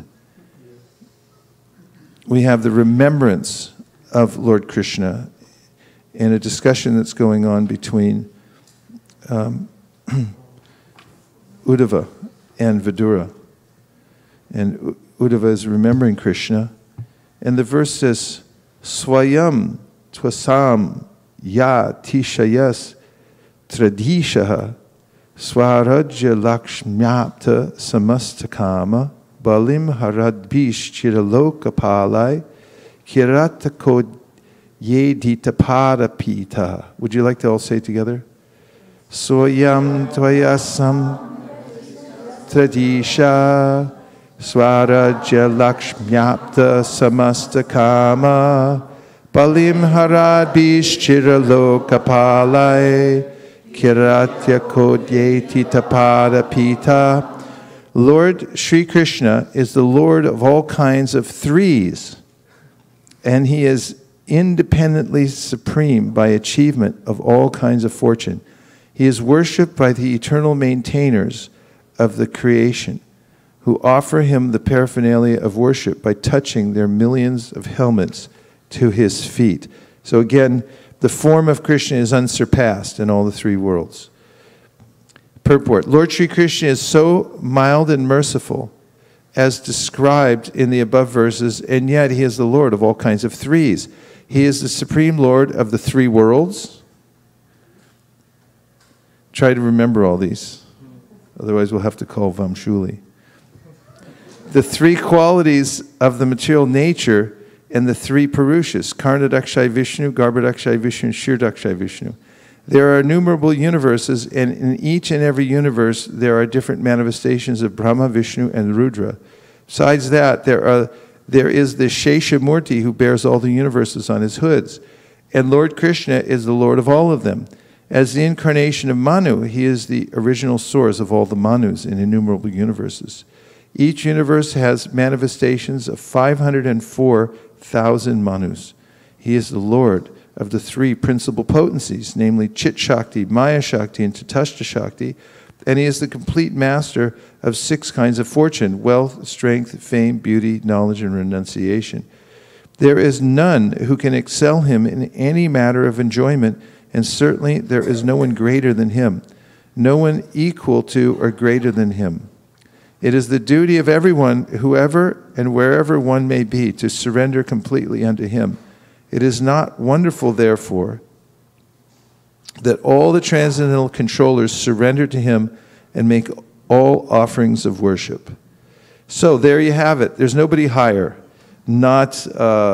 we have the remembrance of Lord Krishna in a discussion that's going on between Uddhava and Vidura. And Uddhava is remembering Krishna. And the verse says, Swayam twasam ya tishayas tradishaha swarajya lakshmyapta samastakama balim haradbish chiralokapalai kiratakod yeditaparapita. Would you like to all say it together? Swayam tvayasam tradisha swarajya lakshmyapta samastakama balim haradbish chiralokapalai kiratya kodyeti taparapita. Lord Sri Krishna is the Lord of all kinds of threes, and he is independently supreme by achievement of all kinds of fortune. He is worshipped by the eternal maintainers of the creation, who offer him the paraphernalia of worship by touching their millions of helmets to his feet. So again, the form of Krishna is unsurpassed in all the three worlds. Purport. Lord Sri Krishna is so mild and merciful as described in the above verses, and yet he is the Lord of all kinds of threes. He is the supreme Lord of the three worlds. Try to remember all these. Otherwise we'll have to call Vamshuli. The three qualities of the material nature and the three Purushas, Karnadakshay Vishnu, Garbhadakshay Vishnu, and Shirdakshay Vishnu. There are innumerable universes, and in each and every universe there are different manifestations of Brahma, Vishnu, and Rudra. Besides that, there is the Sheshamurti who bears all the universes on his hoods. And Lord Krishna is the Lord of all of them. As the incarnation of Manu, he is the original source of all the Manus in innumerable universes. Each universe has manifestations of 504,000 Manus. He is the Lord of the three principal potencies, namely Chit Shakti, Maya Shakti, and Tatastha Shakti, and he is the complete master of 6 kinds of fortune: wealth, strength, fame, beauty, knowledge, and renunciation. There is none who can excel him in any matter of enjoyment, and certainly there is no one greater than him, no one equal to or greater than him. It is the duty of everyone, whoever and wherever one may be, to surrender completely unto him. It is not wonderful, therefore, that all the transcendental controllers surrender to him and make all offerings of worship. So there you have it. There's nobody higher. Not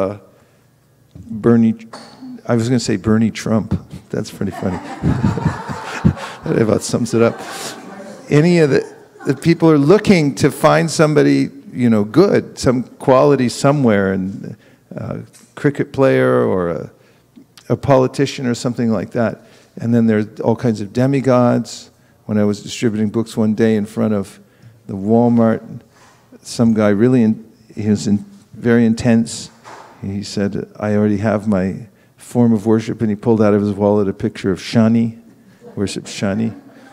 Bernie, I was going to say Bernie Trump. That's pretty funny. That about sums it up. Any of the people are looking to find somebody, you know, good, some quality somewhere, and cricket player or a politician or something like that. And then there's all kinds of demigods. When I was distributing books one day in front of the Walmart, some guy really, he was very intense. He said, I already have my form of worship, and he pulled out of his wallet a picture of Shani, worship Shani.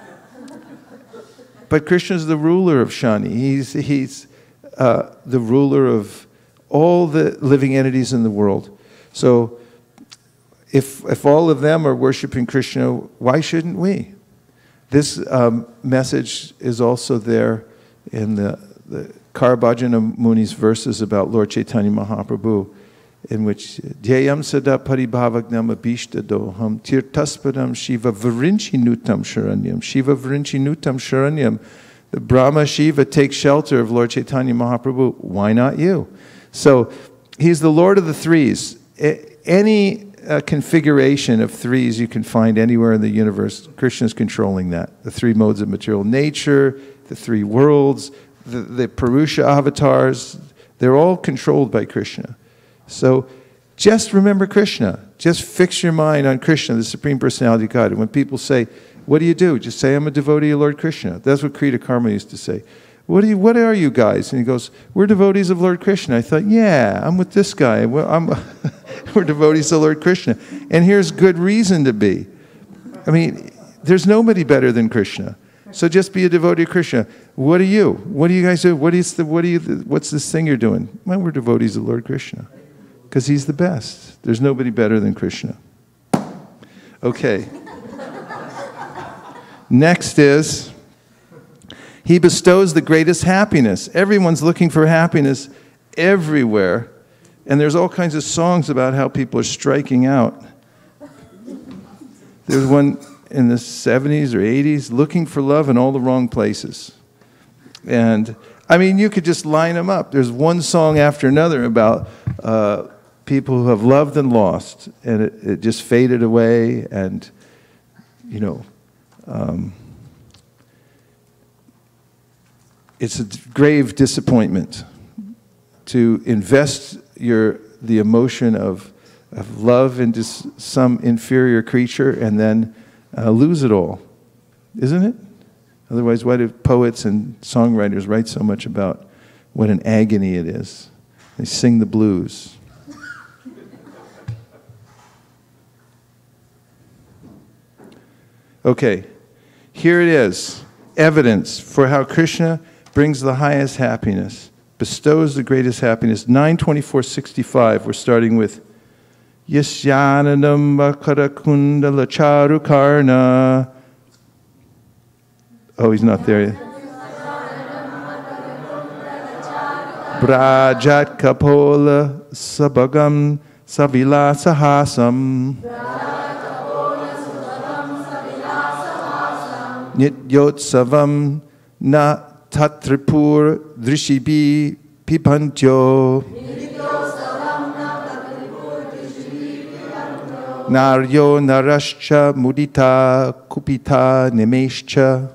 But Krishna is the ruler of Shani. He's the ruler of all the living entities in the world. So if all of them are worshiping Krishna, why shouldn't we? This message is also there in the Karabhajana Muni's verses about Lord Chaitanya Mahaprabhu, in which Dhyayam sada paribhavagnam abhishtadoham tirtaspadam shiva varinchi nutam sharanyam. Shiva varinchi nutam sharanyam. The Brahma Shiva takes shelter of Lord Chaitanya Mahaprabhu. Why not you? So he's the Lord of the threes. Any configuration of threes you can find anywhere in the universe, Krishna is controlling that. The 3 modes of material nature, the 3 worlds, the Purusha avatars, they're all controlled by Krishna. So just remember Krishna. Just fix your mind on Krishna, the Supreme Personality of God. And when people say, what do you do? Just say, I'm a devotee of Lord Krishna. That's what Krita Karma used to say. What are you guys? And he goes, we're devotees of Lord Krishna. I thought, yeah, I'm with this guy. We're devotees of Lord Krishna. And here's good reason to be. I mean, there's nobody better than Krishna. So just be a devotee of Krishna. What are you? What do you guys do? What's this thing you're doing? Well, we're devotees of Lord Krishna. Because he's the best. There's nobody better than Krishna. Okay. Next is, He bestows the greatest happiness. Everyone's looking for happiness everywhere. And there's all kinds of songs about how people are striking out. There's one in the 70s or 80s, looking for love in all the wrong places. And, I mean, you could just line them up. There's one song after another about people who have loved and lost, and it just faded away, and, you know, it's a grave disappointment to invest the emotion of love into some inferior creature and then lose it all, isn't it? Otherwise, why do poets and songwriters write so much about what an agony it is? They sing the blues. Okay, here it is, evidence for how Krishna brings the highest happiness, bestows the greatest happiness. 9:24:65, we're starting with Yasyananam Kundala Charukarna. Oh, he's not there yet. Brajat Kapola Sabagam Savila Sahasam Nityotsavam Na Tatripur Drishibi Pipantyo Naryo Narascha Mudita Kupita Nimeshcha.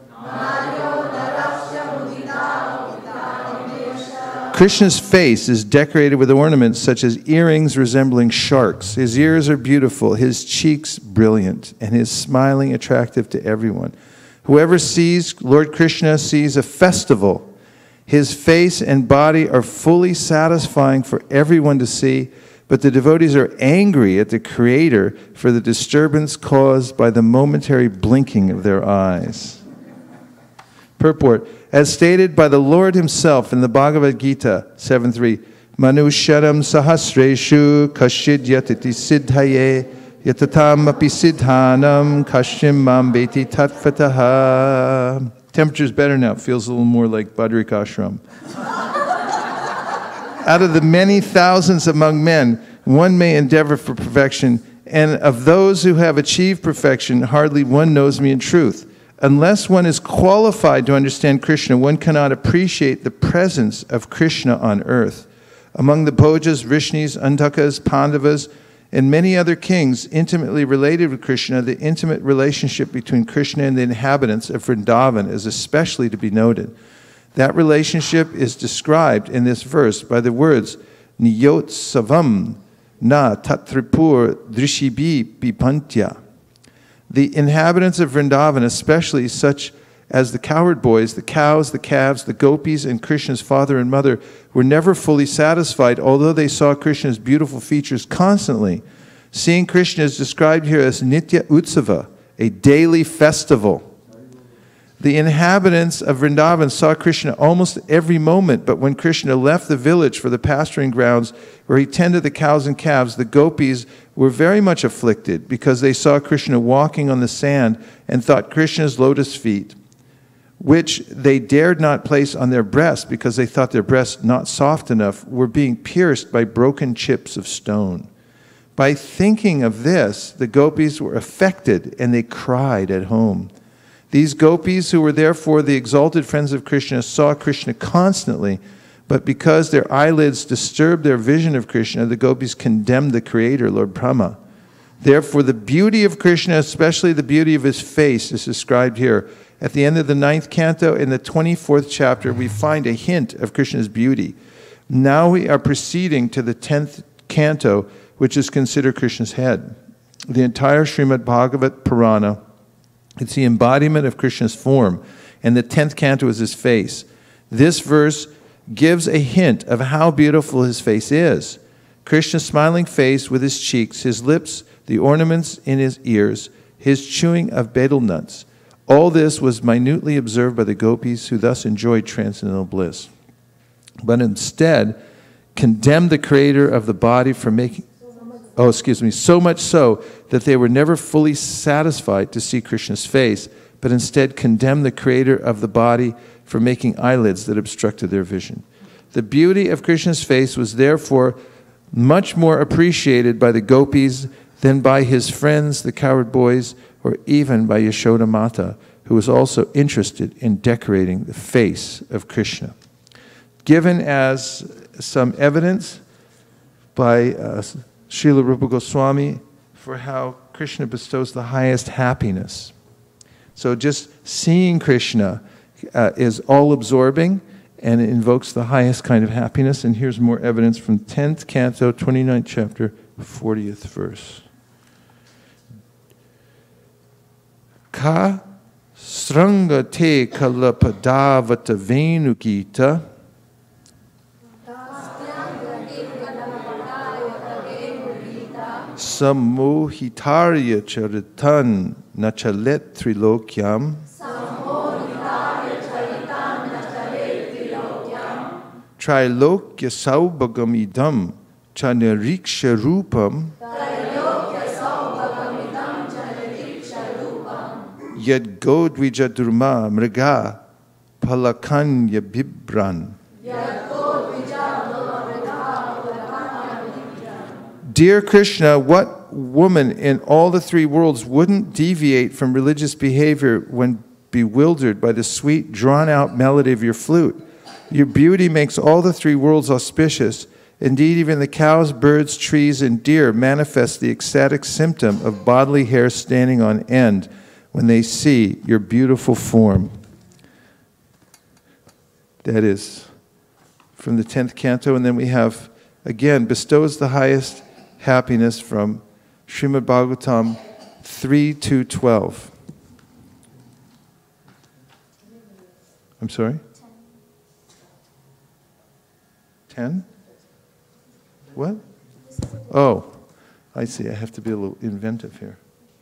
Krishna's face is decorated with ornaments such as earrings resembling sharks. His ears are beautiful, his cheeks brilliant, and his smiling attractive to everyone. Whoever sees Lord Krishna sees a festival. His face and body are fully satisfying for everyone to see, but the devotees are angry at the Creator for the disturbance caused by the momentary blinking of their eyes. Purport. As stated by the Lord himself in the Bhagavad Gita 7.3, Manushyaram sahasreshu kashid yatiti siddhaye yatatam api siddhanam kashim mam beti tatfataha. Temperature's better now. It feels a little more like Badrik Ashram. Out of the many thousands among men, one may endeavor for perfection, and of those who have achieved perfection, hardly one knows me in truth. Unless one is qualified to understand Krishna, one cannot appreciate the presence of Krishna on earth. Among the Bhojas, Vrishnis, Antakas, Pandavas, and many other kings intimately related with Krishna, the intimate relationship between Krishna and the inhabitants of Vrindavan is especially to be noted. That relationship is described in this verse by the words, Niyot Savam Na Tatripur Drishibi Pipantya. The inhabitants of Vrindavan, especially such as the cowherd boys, the cows, the calves, the gopis, and Krishna's father and mother, were never fully satisfied, although they saw Krishna's beautiful features constantly. Seeing Krishna is described here as Nitya Utsava, a daily festival. The inhabitants of Vrindavan saw Krishna almost every moment, but when Krishna left the village for the pasturing grounds where he tended the cows and calves, the gopis were very much afflicted because they saw Krishna walking on the sand and thought Krishna's lotus feet, which they dared not place on their breasts because they thought their breasts not soft enough, were being pierced by broken chips of stone. By thinking of this, the gopis were affected and they cried at home. These gopis, who were therefore the exalted friends of Krishna, saw Krishna constantly, but because their eyelids disturbed their vision of Krishna, the gopis condemned the Creator, Lord Brahma. Therefore, the beauty of Krishna, especially the beauty of his face, is described here. At the end of the 9th canto, in the 24th chapter, we find a hint of Krishna's beauty. Now we are proceeding to the 10th canto, which is considered Krishna's head. The entire Srimad Bhagavat Purana, it's the embodiment of Krishna's form, and the 10th canto is his face. This verse gives a hint of how beautiful his face is. Krishna's smiling face with his cheeks, his lips, the ornaments in his ears, his chewing of betel nuts. All this was minutely observed by the gopis, who thus enjoyed transcendental bliss, but instead condemned the Creator of the body for making... so much so that they were never fully satisfied to see Krishna's face, but instead condemned the Creator of the body for making eyelids that obstructed their vision. The beauty of Krishna's face was therefore much more appreciated by the gopis than by his friends, the cowherd boys, or even by Yashoda Mata, who was also interested in decorating the face of Krishna. Given as some evidence by Srila Rupa Goswami for how Krishna bestows the highest happiness. So just seeing Krishna is all-absorbing, and it invokes the highest kind of happiness. And here's more evidence from 10th Canto, 29th chapter, 40th verse. Ka sranga te kalapadavata venugita samohitarya charitan nachalet trilokyam Trilokya saubhagamidam chanariksha rupam yad godvija durma mriga palakanya bibran. Dear Krishna, what woman in all the three worlds wouldn't deviate from religious behavior when bewildered by the sweet, drawn-out melody of your flute? Your beauty makes all the three worlds auspicious. Indeed, even the cows, birds, trees, and deer manifest the ecstatic symptom of bodily hair standing on end when they see your beautiful form. That is from the 10th canto. And then we have, again, bestows the highest happiness from Srimad Bhagavatam 3-12. I'm sorry? 10? What? Oh, I see. I have to be a little inventive here.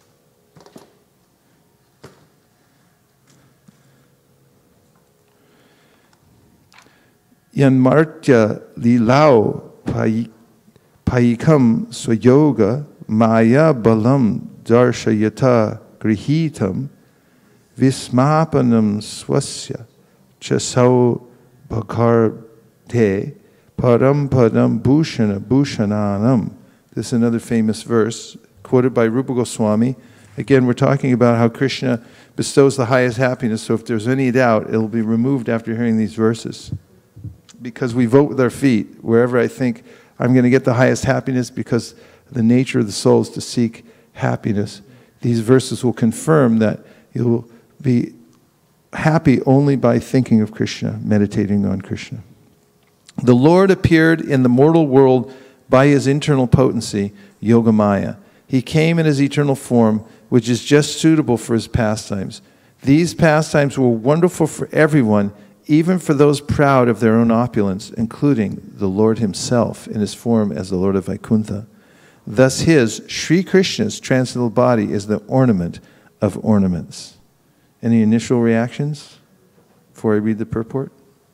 Yanmartya lilao payikam swayoga maya balam darshayata grihitam vismapanam swasya chasau bhakarte Param padam bhushana bhushananam. This is another famous verse quoted by Rupa Goswami. Again, we're talking about how Krishna bestows the highest happiness, so if there's any doubt, it'll be removed after hearing these verses. Because we vote with our feet. Wherever I think I'm going to get the highest happiness because the nature of the soul is to seek happiness, these verses will confirm that you'll be happy only by thinking of Krishna, meditating on Krishna. The Lord appeared in the mortal world by his internal potency, Yogamaya. He came in his eternal form, which is just suitable for his pastimes. These pastimes were wonderful for everyone, even for those proud of their own opulence, including the Lord himself in his form as the Lord of Vaikuntha. Thus his, Sri Krishna's transcendental body is the ornament of ornaments. Any initial reactions before I read the purport?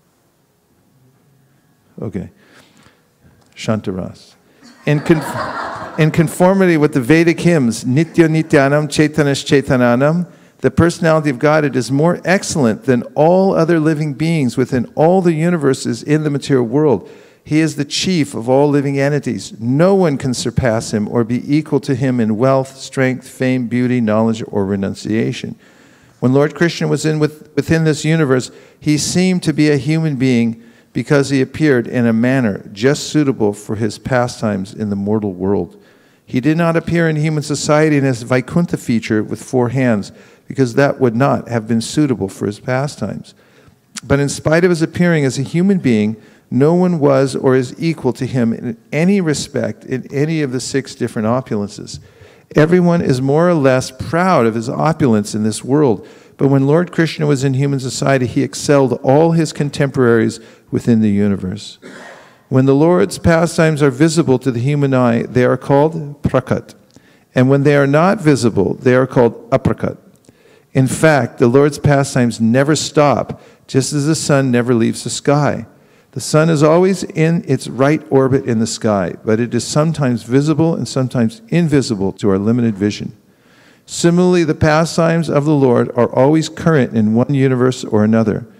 Okay. Shantaras. In conformity with the Vedic hymns, Nitya Nityanam Chaitanas Chaitananam, the personality of God is more excellent than all other living beings within all the universes in the material world. He is the chief of all living entities. No one can surpass him or be equal to him in wealth, strength, fame, beauty, knowledge, or renunciation. When Lord Krishna was within this universe, he seemed to be a human being because he appeared in a manner just suitable for his pastimes in the mortal world. He did not appear in human society in his Vaikuntha feature with 4 hands, because that would not have been suitable for his pastimes. But in spite of his appearing as a human being, no one was or is equal to him in any respect in any of the 6 different opulences. Everyone is more or less proud of his opulence in this world, but when Lord Krishna was in human society, he excelled all his contemporaries within the universe. When the Lord's pastimes are visible to the human eye, they are called prakat. And when they are not visible, they are called aprakat. In fact, the Lord's pastimes never stop, just as the sun never leaves the sky. The sun is always in its right orbit in the sky, but it is sometimes visible and sometimes invisible to our limited vision. Similarly, the pastimes of the Lord are always current in one universe or another.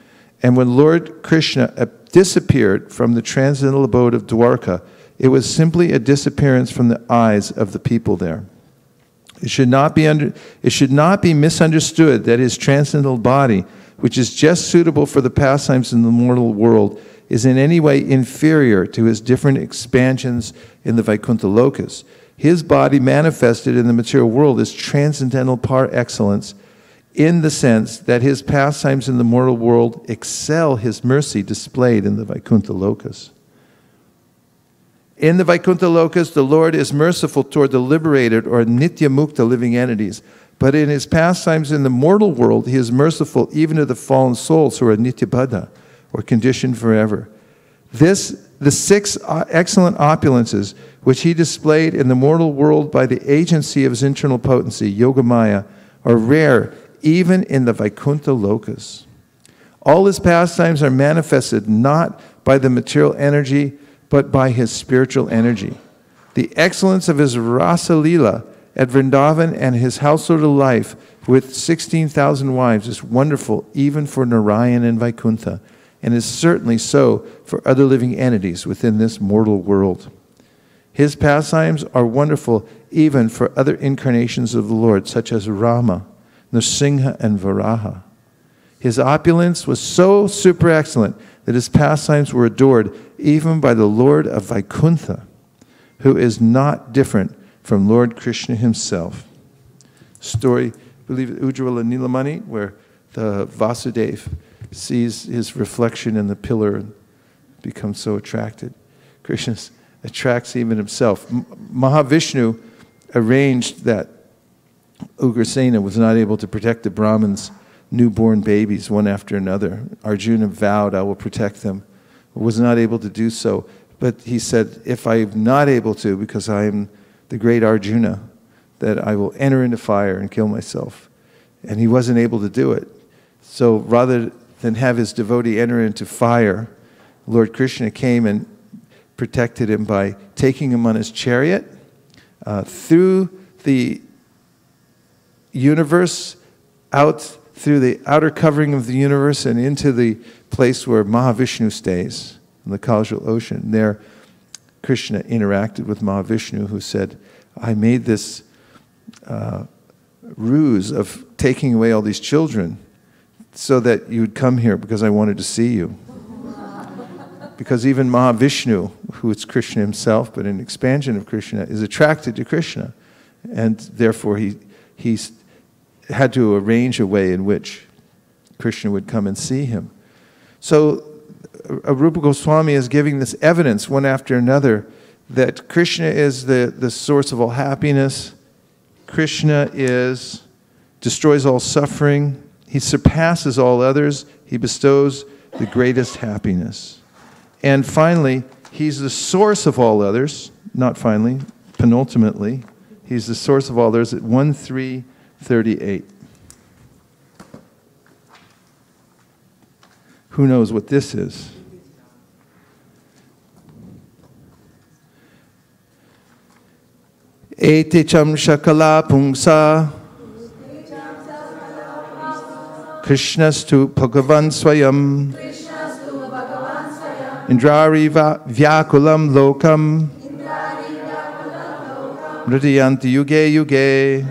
And when Lord Krishna disappeared from the transcendental abode of Dwarka, it was simply a disappearance from the eyes of the people there. It should not be misunderstood that his transcendental body, which is just suitable for the pastimes in the mortal world, is in any way inferior to his different expansions in the Vaikuntha lokas. His body manifested in the material world is transcendental par excellence, in the sense that his pastimes in the mortal world excel his mercy displayed in the Vaikuntha lokas. In the Vaikuntha lokas, the Lord is merciful toward the liberated or nitya mukta living entities. But in his pastimes in the mortal world, he is merciful even to the fallen souls who are nitya baddha, or conditioned forever. The 6 excellent opulences, which he displayed in the mortal world by the agency of his internal potency, Yogamaya, are rare even in the Vaikuntha lokas. All his pastimes are manifested not by the material energy, but by his spiritual energy. The excellence of his rasa lila at Vrindavan and his household life with 16,000 wives is wonderful even for Narayan and Vaikuntha, and is certainly so for other living entities within this mortal world. His pastimes are wonderful even for other incarnations of the Lord, such as Rama, Nrsimha, and Varaha. His opulence was so super excellent that his pastimes were adored even by the Lord of Vaikuntha, who is not different from Lord Krishna himself. Story, I believe, Ujjwala Nilamani, where the Vasudeva sees his reflection in the pillar and becomes so attracted. Krishna attracts even himself. Mahavishnu arranged that Ugrasena was not able to protect the Brahmins' newborn babies one after another. Arjuna vowed, I will protect them. Was not able to do so. But he said, if I'm not able to, because I am the great Arjuna, that I will enter into fire and kill myself. And he wasn't able to do it. So rather than have his devotee enter into fire, Lord Krishna came and protected him by taking him on his chariot through the universe, out through the outer covering of the universe and into the place where Mahavishnu stays, in the causal ocean. There, Krishna interacted with Mahavishnu, who said, I made this ruse of taking away all these children so that you would come here because I wanted to see you. Because even Mahavishnu, who is Krishna himself, but an expansion of Krishna, is attracted to Krishna. And therefore he had to arrange a way in which Krishna would come and see him. So Rupa Goswami is giving this evidence one after another that Krishna is the source of all happiness. Krishna destroys all suffering. He surpasses all others. He bestows the greatest happiness. And finally, he's the source of all others. Not finally, penultimately. He's the source of all others at 1.3.38. Who knows what this is? Ete cham shakala pungsa Krishnastu Bhagavan Swayam Indrari Vyakulam Lokam Mritiyanti Yuge Yuge.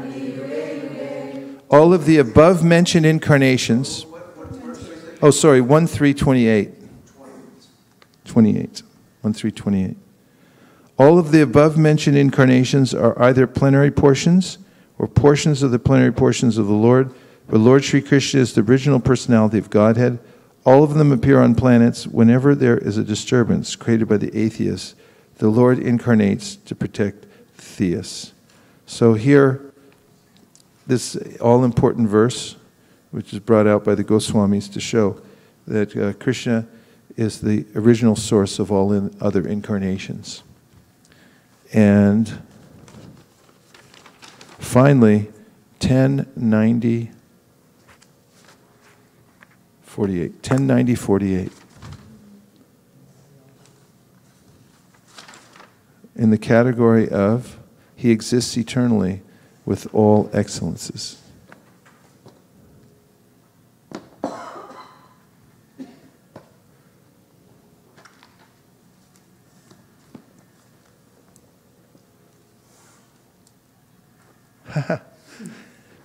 All of the above mentioned incarnations. Oh, sorry, 1.3.28. 1.3.28. All of the above mentioned incarnations are either plenary portions or portions of the plenary portions of the Lord, but Lord Sri Krishna is the original personality of Godhead. All of them appear on planets whenever there is a disturbance created by the atheists. The Lord incarnates to protect theists. So here, this all-important verse, which is brought out by the Goswamis to show that Krishna is the original source of all other incarnations. And finally, 1090, 48. 1090, 48. In the category of, he exists eternally with all excellences.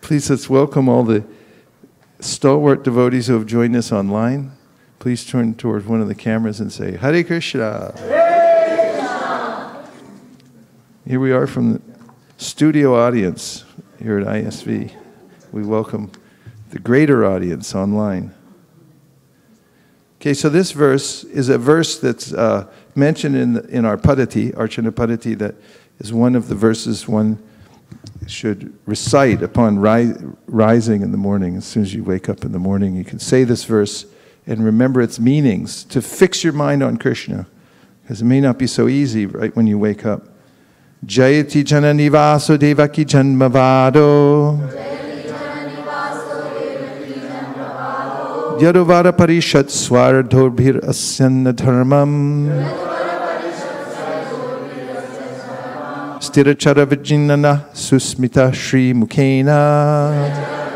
Please let's welcome all the stalwart devotees who have joined us online. Please turn towards one of the cameras and say, Hare Krishna. Hare Krishna. Here we are from the studio audience here at ISV. We welcome the greater audience online. Okay, so this verse is a verse that's mentioned in our Padati, Archana Padati, that is one of the verses one should recite upon rising in the morning. As soon as you wake up in the morning, you can say this verse and remember its meanings to fix your mind on Krishna, because it may not be so easy right when you wake up. Jayati janani vaso devaki janmavado Yadovara parishat swardhobhir asyanna dharmam Stirachara vijnana susmita shri mukhena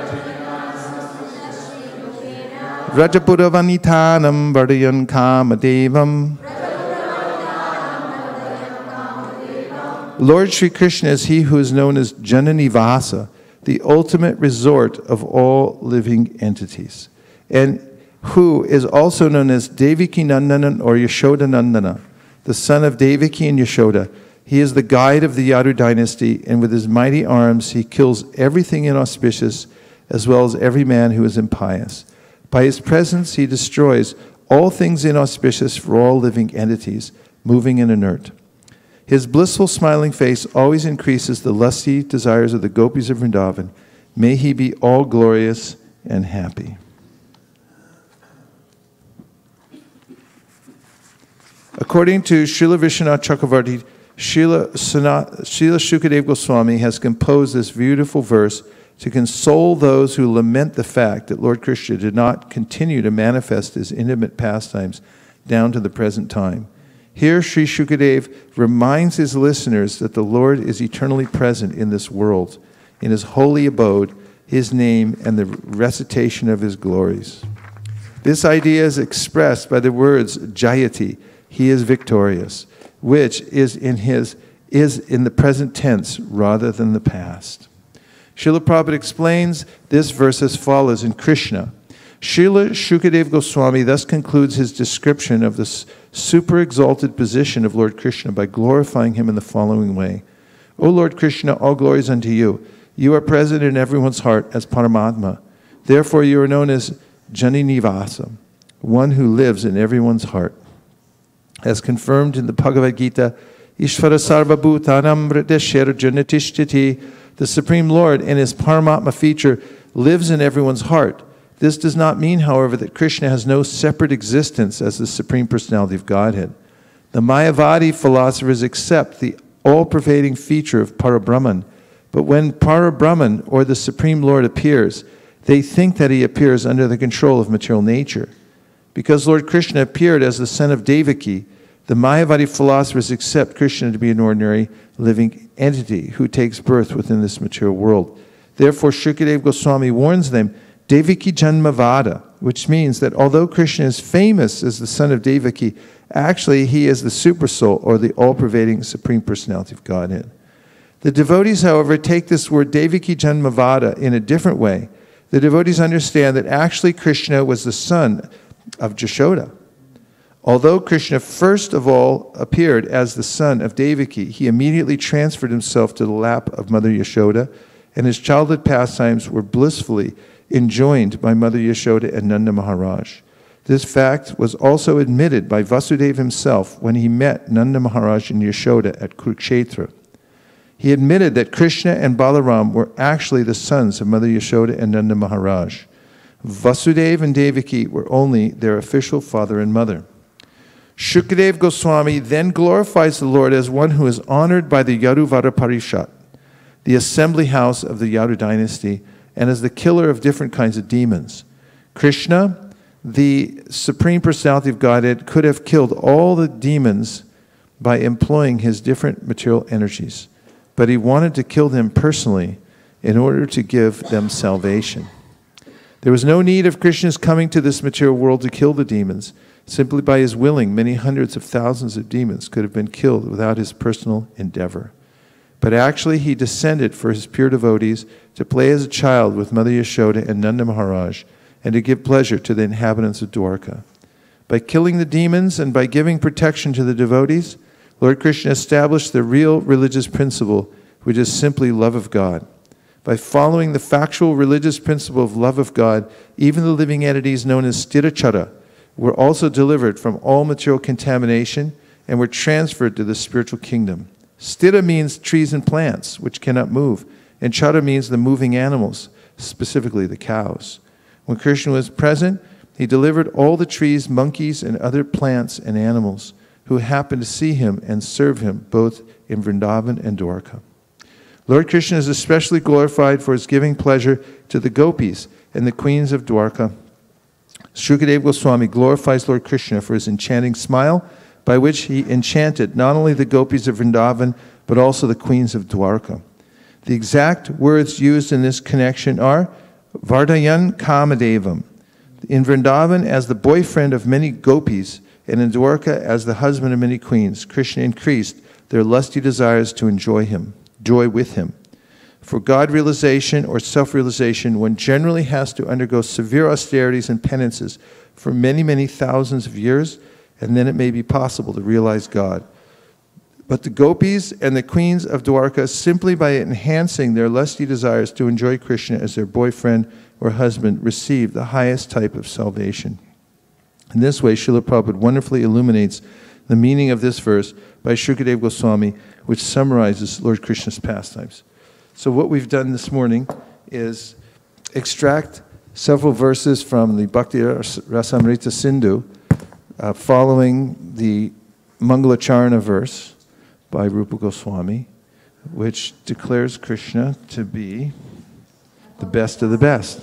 Rajapura vanitanam vardayan kamadevam. Lord Sri Krishna is he who is known as Janani Vasa, the ultimate resort of all living entities, and who is also known as Devaki Nandana or Yashoda Nandana, the son of Devaki and Yashoda. He is the guide of the Yadu dynasty, and with his mighty arms he kills everything inauspicious as well as every man who is impious. By his presence he destroys all things inauspicious for all living entities, moving and inert. His blissful smiling face always increases the lusty desires of the gopis of Vrindavan. May he be all glorious and happy. According to Srila Vishwanath Chakravarti, Srila Shukadeva Goswami has composed this beautiful verse to console those who lament the fact that Lord Krishna did not continue to manifest his intimate pastimes down to the present time. Here, Sri Shukadev reminds his listeners that the Lord is eternally present in this world, in his holy abode, his name, and the recitation of his glories. This idea is expressed by the words Jayati, he is victorious, which is in the present tense rather than the past. Srila Prabhupada explains this verse as follows in Krishna. Srila Shukadeva Goswami thus concludes his description of the super exalted position of Lord Krishna by glorifying him in the following way. O Lord Krishna, all glories unto you. You are present in everyone's heart as Paramatma. Therefore you are known as Janini-vasa, one who lives in everyone's heart. As confirmed in the Bhagavad Gita, Ishvara Sarva Bhutanam Vriteshera Janatishtiti, the Supreme Lord in his Paramatma feature lives in everyone's heart. This does not mean, however, that Krishna has no separate existence as the Supreme Personality of Godhead. The Mayavadi philosophers accept the all-pervading feature of Parabrahman, but when Parabrahman, or the Supreme Lord, appears, they think that he appears under the control of material nature. Because Lord Krishna appeared as the son of Devaki, the Mayavadi philosophers accept Krishna to be an ordinary living entity who takes birth within this material world. Therefore, Shukadeva Goswami warns them, Devaki Janmavada, which means that although Krishna is famous as the son of Devaki, actually he is the supersoul or the all-pervading Supreme Personality of Godhead. The devotees, however, take this word Devaki Janmavada in a different way. The devotees understand that actually Krishna was the son of Jashoda. Although Krishna first of all appeared as the son of Devaki, he immediately transferred himself to the lap of Mother Yashoda, and his childhood pastimes were blissfully enjoined by Mother Yashoda and Nanda Maharaj. This fact was also admitted by Vasudeva himself when he met Nanda Maharaj and Yashoda at Kurukshetra. He admitted that Krishna and Balaram were actually the sons of Mother Yashoda and Nanda Maharaj. Vasudeva and Devaki were only their official father and mother. Shukadeva Goswami then glorifies the Lord as one who is honored by the Yaduvara Parishat, the assembly house of the Yadu dynasty, and as the killer of different kinds of demons. Krishna, the Supreme Personality of Godhead, could have killed all the demons by employing his different material energies, but he wanted to kill them personally in order to give them salvation. There was no need of Krishna's coming to this material world to kill the demons. Simply by his willing, many hundreds of thousands of demons could have been killed without his personal endeavor. But actually he descended for his pure devotees to play as a child with Mother Yashoda and Nanda Maharaj, and to give pleasure to the inhabitants of Dwarka. By killing the demons and by giving protection to the devotees, Lord Krishna established the real religious principle, which is simply love of God. By following the factual religious principle of love of God, even the living entities known as Sthirachara were also delivered from all material contamination and were transferred to the spiritual kingdom. Sthira means trees and plants, which cannot move, and Chara means the moving animals, specifically the cows. When Krishna was present, he delivered all the trees, monkeys, and other plants and animals who happened to see him and serve him both in Vrindavan and Dwarka. Lord Krishna is especially glorified for his giving pleasure to the gopis and the queens of Dwarka. Shukadeva Goswami glorifies Lord Krishna for his enchanting smile, by which he enchanted not only the gopis of Vrindavan, but also the queens of Dwarka. The exact words used in this connection are Vardhayan Kamadevam. In Vrindavan, as the boyfriend of many gopis, and in Dwarka, as the husband of many queens, Krishna increased their lusty desires to enjoy him, joy with him. For God realization or self-realization, one generally has to undergo severe austerities and penances for many, many thousands of years, and then it may be possible to realize God. But the gopis and the queens of Dwarka, simply by enhancing their lusty desires to enjoy Krishna as their boyfriend or husband, receive the highest type of salvation. In this way, Srila Prabhupada wonderfully illuminates the meaning of this verse by Shukadeva Goswami, which summarizes Lord Krishna's pastimes. So what we've done this morning is extract several verses from the Bhakti Rasamrita Sindhu, following the Mangalacharana verse by Rupa Goswami, which declares Krishna to be the best of the best.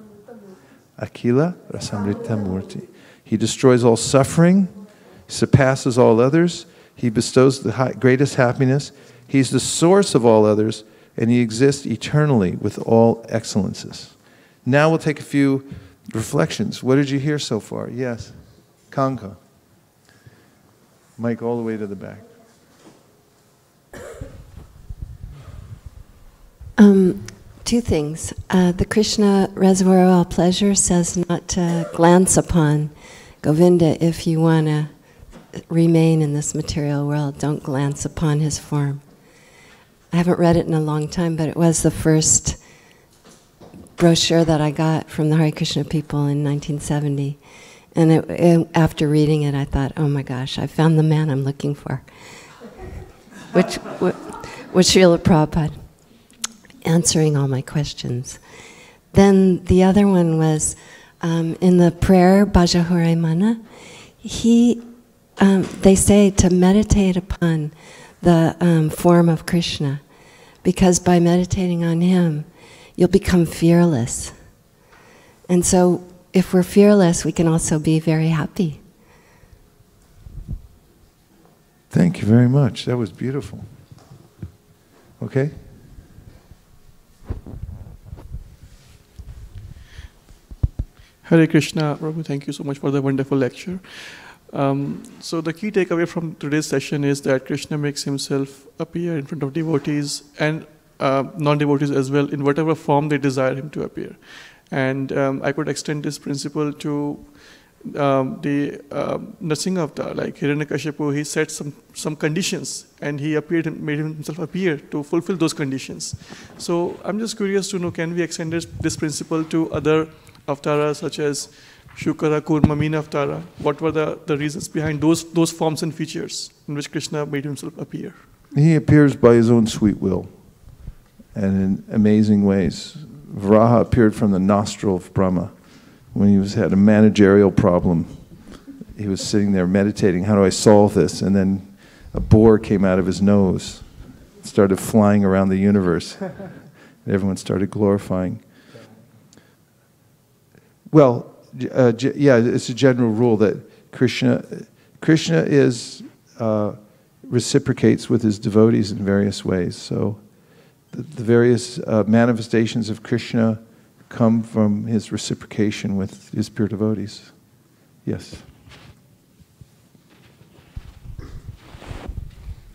Akila Rasamrita Murti. He destroys all suffering, surpasses all others, he bestows the greatest happiness, he's the source of all others, and he exists eternally with all excellences. Now we'll take a few reflections. What did you hear so far? Yes. Kanka. Mike, all the way to the back. Two things. The Krishna Reservoir of All Pleasure says not to glance upon Govinda if you want to remain in this material world. Don't glance upon his form. I haven't read it in a long time, but it was the first brochure that I got from the Hare Krishna people in 1970. And after reading it, I thought, oh my gosh, I found the man I'm looking for. Which Srila Prabhupada, answering all my questions. Then the other one was in the prayer, Bhaja Mana, they say to meditate upon the form of Krishna, because by meditating on him, you'll become fearless. And so if we're fearless, we can also be very happy. Thank you very much. That was beautiful. Okay? Hare Krishna, Prabhu, thank you so much for the wonderful lecture. So the key takeaway from today's session is that Krishna makes himself appear in front of devotees and non-devotees as well in whatever form they desire him to appear. And I could extend this principle to the Nrsimha avatar, like Hiranyakashipu. He set some conditions and he made himself appear to fulfill those conditions. So I'm just curious to know, can we extend this principle to other avatars such as Shukara, Kurma, Meena Avatara? What were the reasons behind those forms and features in which Krishna made himself appear? He appears by his own sweet will and in amazing ways. Varaha appeared from the nostril of Brahma when he had a managerial problem. He was sitting there meditating, how do I solve this? And then a boar came out of his nose, started flying around the universe. Everyone started glorifying. Well, yeah, it's a general rule that Krishna is reciprocates with his devotees in various ways. So the various manifestations of Krishna come from his reciprocation with his pure devotees. Yes.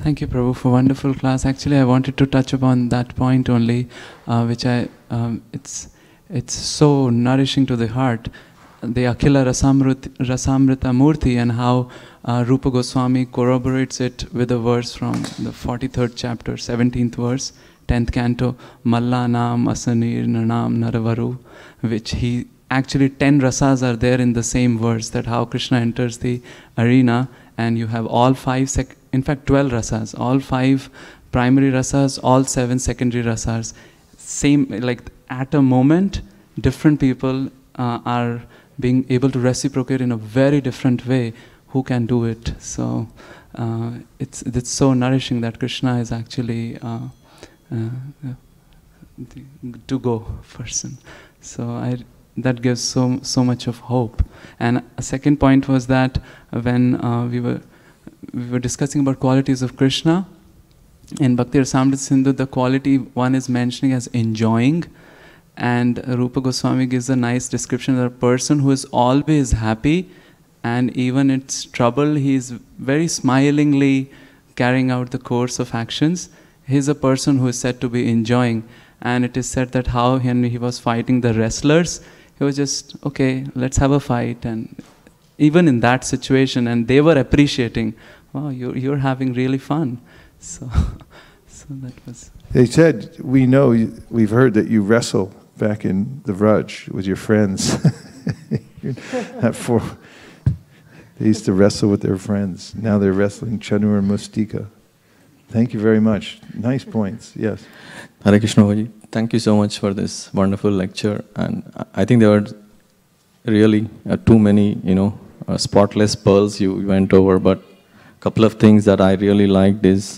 Thank you, Prabhu, for wonderful class. Actually, I wanted to touch upon that point only, which it's so nourishing to the heart. The Akhila Rasamrita Murti, and how Rupa Goswami corroborates it with a verse from the 43rd chapter, 17th verse, 10th canto, Malla Nam Asanir Nanam Naravaru, which he actually 10 rasas are there in the same verse, that how Krishna enters the arena, and you have all 5, in fact 12 rasas, all 5 primary rasas, all 7 secondary rasas. Same, like at a moment, different people are being able to reciprocate in a very different way. Who can do it? So it's so nourishing that Krishna is actually the to-go person. So that gives so much of hope. And a second point was that when we were discussing about qualities of Krishna, in Bhakti Rasamrita Sindhu, the quality one is mentioning as enjoying, and Rupa Goswami gives a nice description of a person who is always happy, and even in trouble, he is very smilingly carrying out the course of actions. He is a person who is said to be enjoying. And it is said that how he was fighting the wrestlers, he was just, okay, let's have a fight. And even in that situation, and they were appreciating, wow, you're having really fun. So that was... They said, we've heard that you wrestle back in the Vraj with your friends. They used to wrestle with their friends. Now they're wrestling Chanur and Mustika. Thank you very much. Nice points. Yes. Hare Krishna Bhaji. Thank you so much for this wonderful lecture. And I think there were really too many, spotless pearls you went over. But a couple of things that I really liked is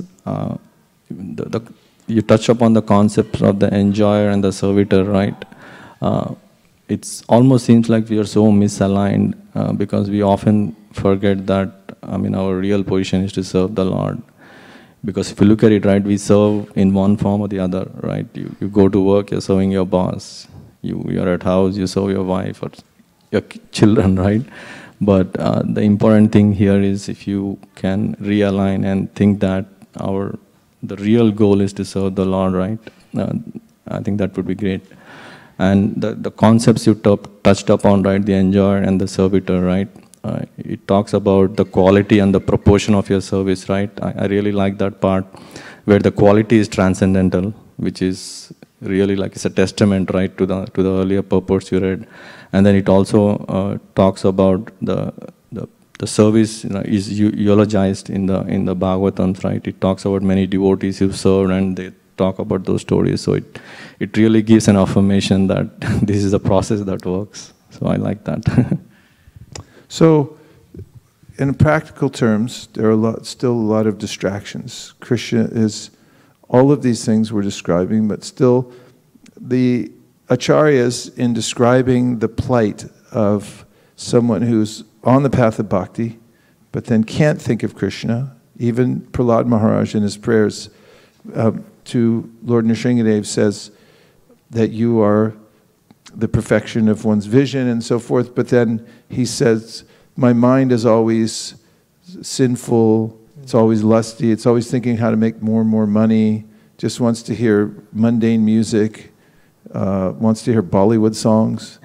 you touch upon the concepts of the enjoyer and the servitor, right? It almost seems like we are so misaligned because we often forget that, our real position is to serve the Lord. Because if you look at it, right, we serve in one form or the other, right? You go to work, you're serving your boss. You're at house, you serve your wife or your children, right? But the important thing here is if you can realign and think that the real goal is to serve the Lord, right? I think that would be great. And the concepts you touched upon, right, the enjoyer and the servitor, right? It talks about the quality and the proportion of your service, right? I really like that part where the quality is transcendental, which is really like it's a testament, right, to the earlier purports you read. And then it also talks about the service is eulogized in the Bhagavatams, right? It talks about many devotees who've served and they talk about those stories. So it really gives an affirmation that this is a process that works. So I like that. So, in practical terms, there are still a lot of distractions. Krishna is all of these things we're describing, but still the acharyas in describing the plight of someone who's on the path of bhakti, but then can't think of Krishna. Even Prahlad Maharaj in his prayers to Lord Nrsingadev says that you are the perfection of one's vision and so forth, but then he says, my mind is always sinful, it's always lusty, it's always thinking how to make more and more money, just wants to hear mundane music, wants to hear Bollywood songs.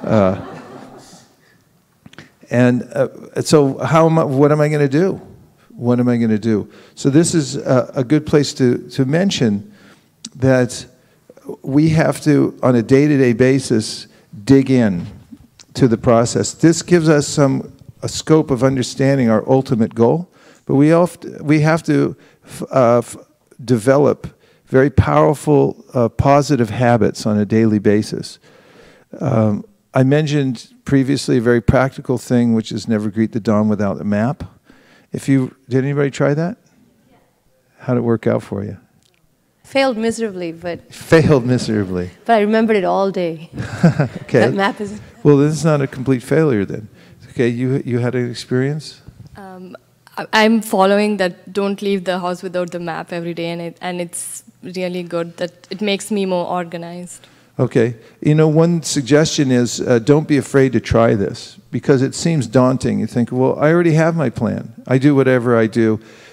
So what am I going to do? What am I going to do? So this is a good place to mention that we have to, on a day-to-day basis, dig in to the process. This gives us a scope of understanding our ultimate goal, but we have to develop very powerful, positive habits on a daily basis. I mentioned previously a very practical thing, which is never greet the dawn without a map. Did anybody try that? How'd it work out for you? Failed miserably, but... Failed miserably. But I remembered it all day. Okay. That map is... Well, this is not a complete failure then. Okay, you had an experience? I'm following that don't leave the house without the map every day, and it's really good that it makes me more organized. Okay. One suggestion is don't be afraid to try this because it seems daunting. You think, well, I already have my plan. I do whatever I do.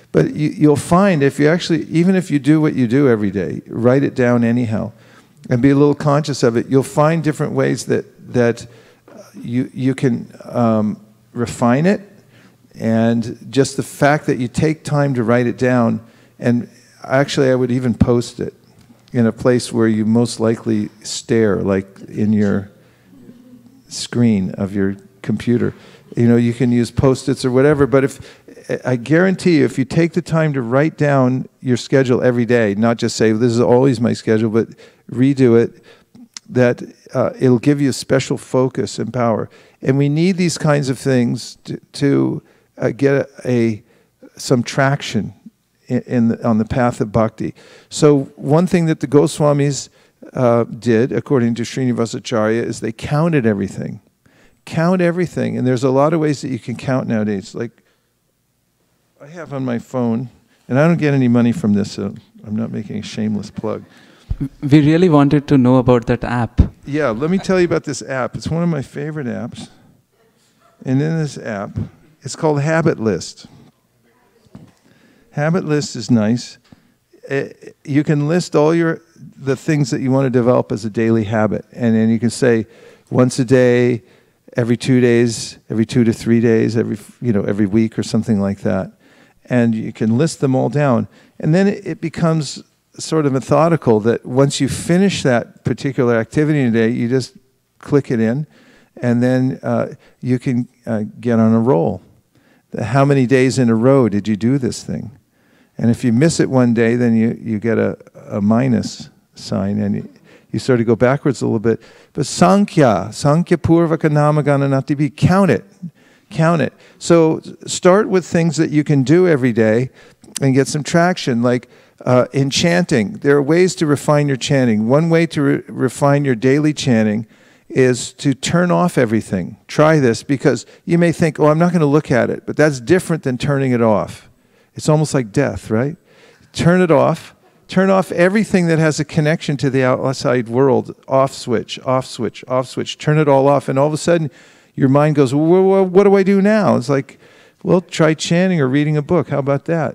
But you'll find if you actually, even if you do what you do every day, write it down anyhow, and be a little conscious of it, you'll find different ways that you can refine it. And just the fact that you take time to write it down, and actually I would even post it in a place where you most likely stare, like in your screen of your computer. You know, you can use Post-its or whatever, but I guarantee you, if you take the time to write down your schedule every day, not just say, this is always my schedule, but redo it, that it'll give you a special focus and power. And we need these kinds of things to get some traction on the path of bhakti. So one thing that the Goswamis did, according to Srinivasacharya, is they counted everything. Count everything. And there's a lot of ways that you can count nowadays. Like, I have on my phone, and I don't get any money from this, so I'm not making a shameless plug. We really wanted to know about that app. Yeah, let me tell you about this app. It's one of my favorite apps. And in this app, it's called Habit List. Habit List is nice. You can list all the things that you want to develop as a daily habit. And then you can say once a day, every 2 days, every 2 to 3 days, every week or something like that. And you can list them all down. And then it becomes sort of methodical that once you finish that particular activity in a day, you just click it in, and then you can get on a roll. How many days in a row did you do this thing? And if you miss it one day, then you get a minus sign, and you sort of go backwards a little bit. But Sankhya Purvaka Namagana Natibi, count it. So start with things that you can do every day and get some traction, like in chanting. There are ways to refine your chanting. One way to refine your daily chanting is to turn off everything. Try this, because you may think, oh, I'm not going to look at it, but that's different than turning it off. It's almost like death, right? Turn it off. Turn off everything that has a connection to the outside world. Off switch, off switch, off switch. Turn it all off, and all of a sudden your mind goes, well, what do I do now? It's like, well, try chanting or reading a book. How about that?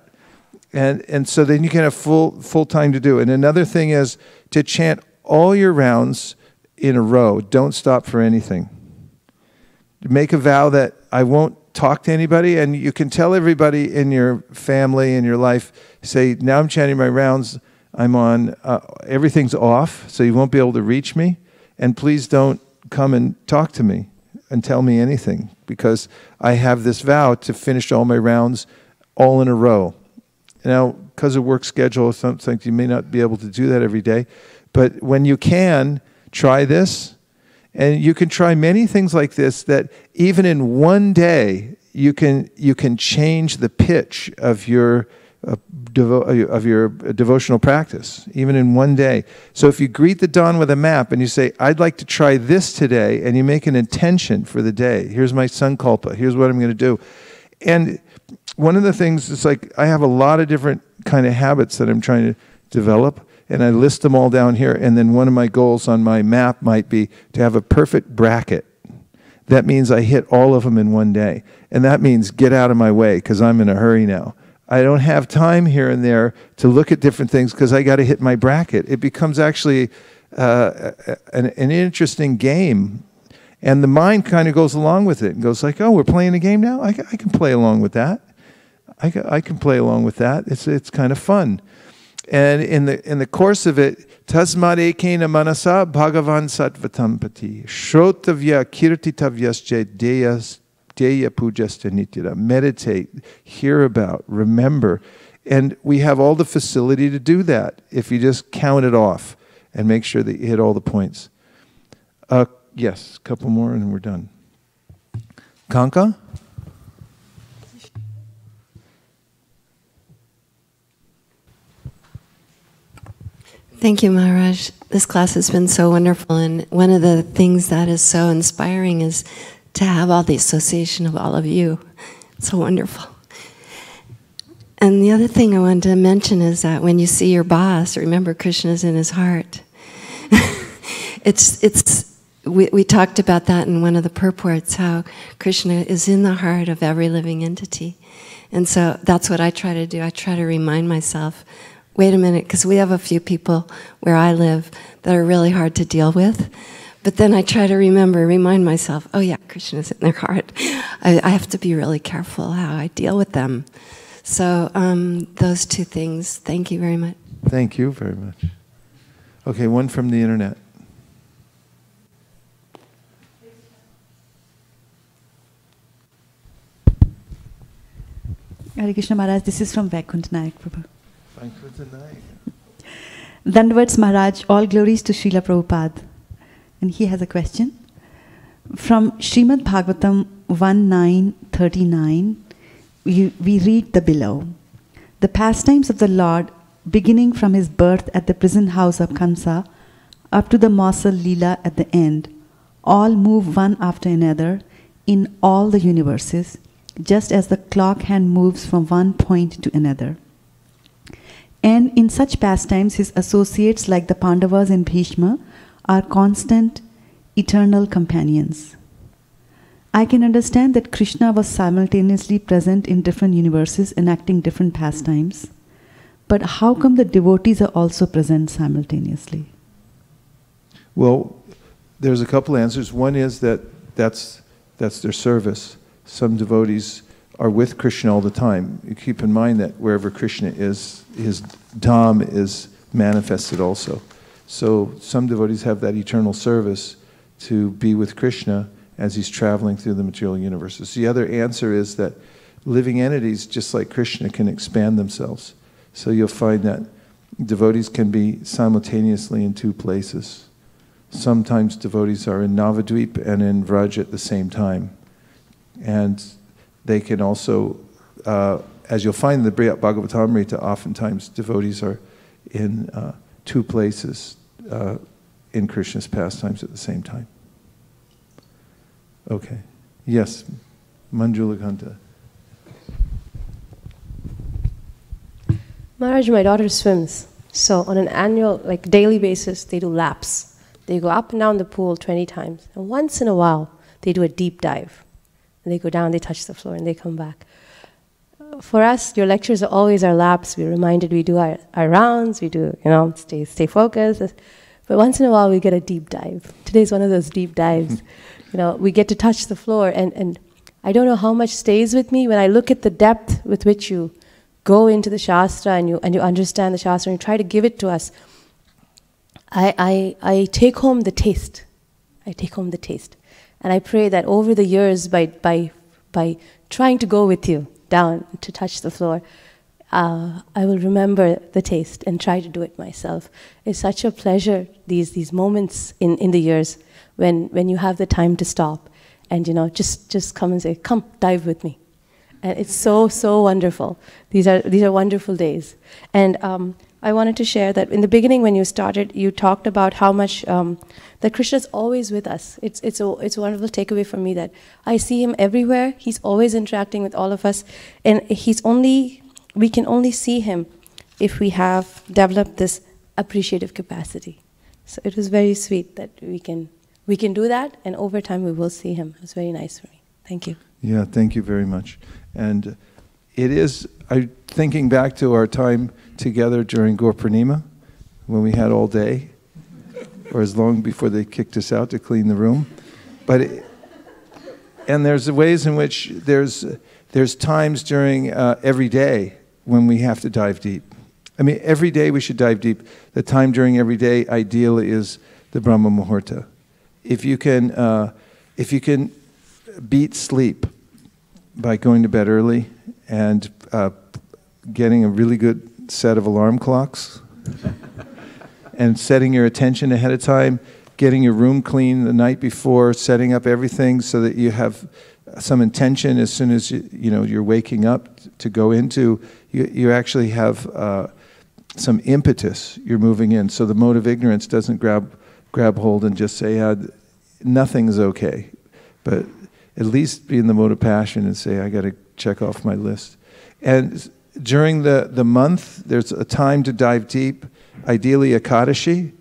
And so then you can have full time to do it. And another thing is to chant all your rounds in a row. Don't stop for anything. Make a vow that I won't talk to anybody, and you can tell everybody in your family, in your life, say, now I'm chanting my rounds, I'm on, everything's off, so you won't be able to reach me, and please don't come and talk to me and tell me anything, because I have this vow to finish all my rounds all in a row. Now, because of work schedule or something, you may not be able to do that every day, but when you can, try this. And you can try many things like this, that even in one day, you can change the pitch of your devotional practice, even in one day. So if you greet the dawn with a map and you say, I'd like to try this today, and you make an intention for the day. Here's my sankalpa. Here's what I'm going to do. And one of the things is, like, I have a lot of different kind of habits that I'm trying to develop, and I list them all down here. And then one of my goals on my map might be to have a perfect bracket. That means I hit all of them in one day. And that means get out of my way, because I'm in a hurry now. I don't have time here and there to look at different things, because I got to hit my bracket. It becomes actually an interesting game. And the mind kind of goes along with it and goes like, oh, we're playing a game now? I can play along with that. I can play along with that. It's kind of fun. And in the course of it, tasmad ekena manasa bhagavan sattvatam shrotavya kirtitavyascha deya pujasta nityada. Meditate, hear about, remember. And we have all the facility to do that if you just count it off and make sure that you hit all the points. Yes, a couple more and then we're done. Kanka? Thank you, Maharaj. This class has been so wonderful, and one of the things that is so inspiring is to have all the association of all of you. It's so wonderful. And the other thing I wanted to mention is that when you see your boss, remember Krishna's in his heart. It's we talked about that in one of the purports, how Krishna is in the heart of every living entity. And so that's what I try to do. I try to remind myself, wait a minute, because we have a few people where I live that are really hard to deal with. But then I try to remind myself, oh yeah, Krishna's in their heart. I have to be really careful how I deal with them. So those two things, thank you very much. Thank you very much. Okay, one from the internet. Hare Krishna Maharaj, this is from Vaikunt Nayak Prabhu. Vaikunt Nayak. Dandavats Maharaj, all glories to Srila Prabhupada. And he has a question. From Srimad Bhagavatam 1.9.39, we read the below. The pastimes of the Lord, beginning from his birth at the prison house of Kamsa, up to the Mausal Leela at the end, all move one after another in all the universes, just as the clock hand moves from one point to another. And in such pastimes, his associates like the Pandavas and Bhishma are constant, eternal companions. I can understand that Krishna was simultaneously present in different universes enacting different pastimes, but how come the devotees are also present simultaneously? Well, there's a couple answers. One is that's their service. Some devotees are with Krishna all the time. You keep in mind that wherever Krishna is, his Dham is manifested also. So some devotees have that eternal service to be with Krishna as he's traveling through the material universes. The other answer is that living entities, just like Krishna, can expand themselves. So you'll find that devotees can be simultaneously in two places. Sometimes devotees are in Navadvip and in Vraj at the same time. And they can also, as you'll find in the Bhagavatamrita, oftentimes devotees are in two places in Krishna's pastimes at the same time. Okay. Yes, Manjulakanta. Maharaj, my daughter swims. So on an annual, daily basis, they do laps. They go up and down the pool 20 times. And once in a while, they do a deep dive. And they go down, they touch the floor, and they come back. For us, your lectures are always our laps. We're reminded we do our rounds, we do, stay focused. But once in a while, we get a deep dive. Today's one of those deep dives. We get to touch the floor, and I don't know how much stays with me when I look at the depth with which you go into the Shastra and you understand the Shastra and you try to give it to us. I take home the taste. I take home the taste. And I pray that over the years, by trying to go with you down to touch the floor, I will remember the taste and try to do it myself. It's such a pleasure, these moments in the years when you have the time to stop and just come and say, come, dive with me. And it's so wonderful. These are wonderful days. And I wanted to share that in the beginning when you started, you talked about how much that Krishna is always with us. It's a wonderful takeaway for me that I see him everywhere. He's always interacting with all of us, and we can only see him if we have developed this appreciative capacity. So it was very sweet that we can do that, and over time we will see him. It was very nice for me. Thank you. Yeah, thank you very much. And it is, thinking back to our time together during Gaur Purnima, when we had all day, or as long before they kicked us out to clean the room. And there's ways in which there's times during every day when we have to dive deep. I mean, every day we should dive deep. The time during every day, ideally, is the Brahma Muhurta. If you can beat sleep by going to bed early and getting a really good set of alarm clocks and setting your attention ahead of time, getting your room clean the night before, setting up everything so that you have some intention as soon as you're waking up to go into, you actually have some impetus you're moving in. So the mode of ignorance doesn't grab hold and just say, nothing's okay. But at least be in the mode of passion and say, I got to check off my list. And during the month, there's a time to dive deep, ideally Ekadashi.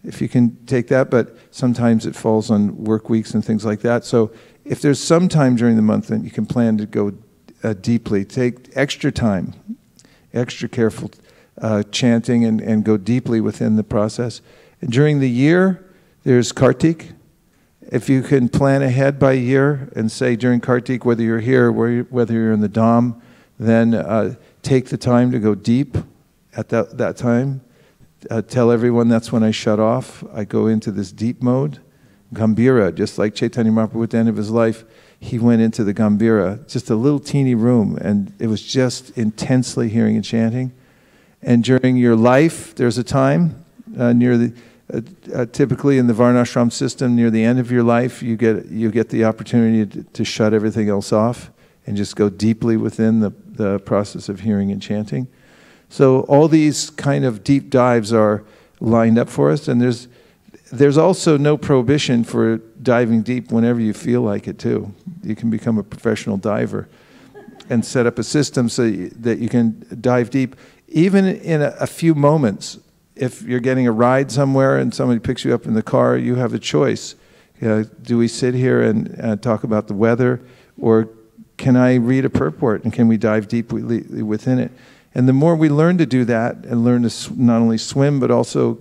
if you can take that, but sometimes it falls on work weeks and things like that. So if there's some time during the month, then you can plan to go deeply. Take extra time, extra careful chanting, and go deeply within the process. And during the year, there's Kartik. If you can plan ahead by year and say during Kartik, whether you're here, whether you're in the Dham, then take the time to go deep at that time. Tell everyone that's when I shut off. I go into this deep mode. Gambhira, just like Chaitanya Mahaprabhu at the end of his life, he went into the Gambhira, just a little teeny room, and it was just intensely hearing and chanting. And during your life, there's a time near the, typically in the Varnashram system, near the end of your life, you get the opportunity to shut everything else off and just go deeply within the process of hearing and chanting. So all these kind of deep dives are lined up for us, and there's also no prohibition for diving deep whenever you feel like it too. You can become a professional diver and set up a system so that you can dive deep, even in a few moments. If you're getting a ride somewhere and somebody picks you up in the car, you have a choice. Do we sit here and talk about the weather, or can I read a purport and can we dive deeply within it? And the more we learn to do that and learn to not only swim, but also,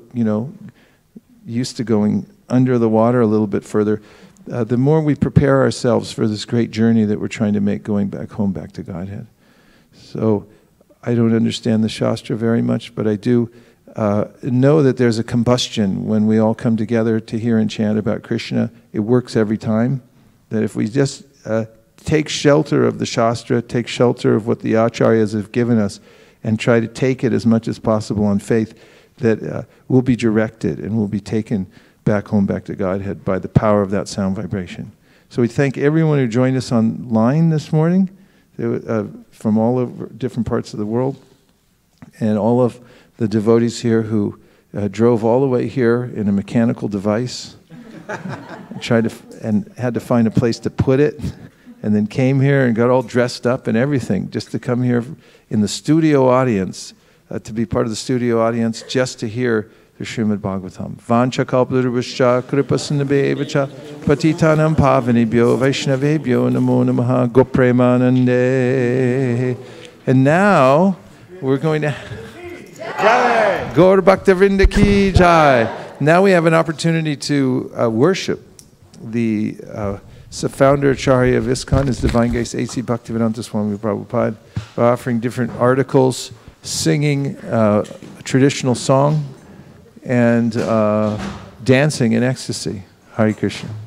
used to going under the water a little bit further, the more we prepare ourselves for this great journey that we're trying to make going back home, back to Godhead. So I don't understand the Shastra very much, but I do know that there's a combustion when we all come together to hear and chant about Krishna. It works every time. That if we just take shelter of the Shastra, take shelter of what the Acharyas have given us, and try to take it as much as possible on faith, that we'll be directed and we'll be taken back home, back to Godhead by the power of that sound vibration. So we thank everyone who joined us online this morning, from all over different parts of the world, and all of the devotees here who drove all the way here in a mechanical device, and had to find a place to put it, and then came here and got all dressed up and everything just to come here in the studio audience, to be part of the studio audience, just to hear the Srimad Bhagavatam. Vancha kalpadurvascha kripasinabhevacha patitanam pavanebhyo vaishnavebhyo namo namaha gopremanande. And now we're going to Gaur Bhaktavrinda ki jai. Now we have an opportunity to worship the founder Acharya of ISKCON, His Divine Grace A.C. Bhaktivedanta Swami Prabhupada, by offering different articles, singing a traditional song, and dancing in ecstasy. Hare Krishna.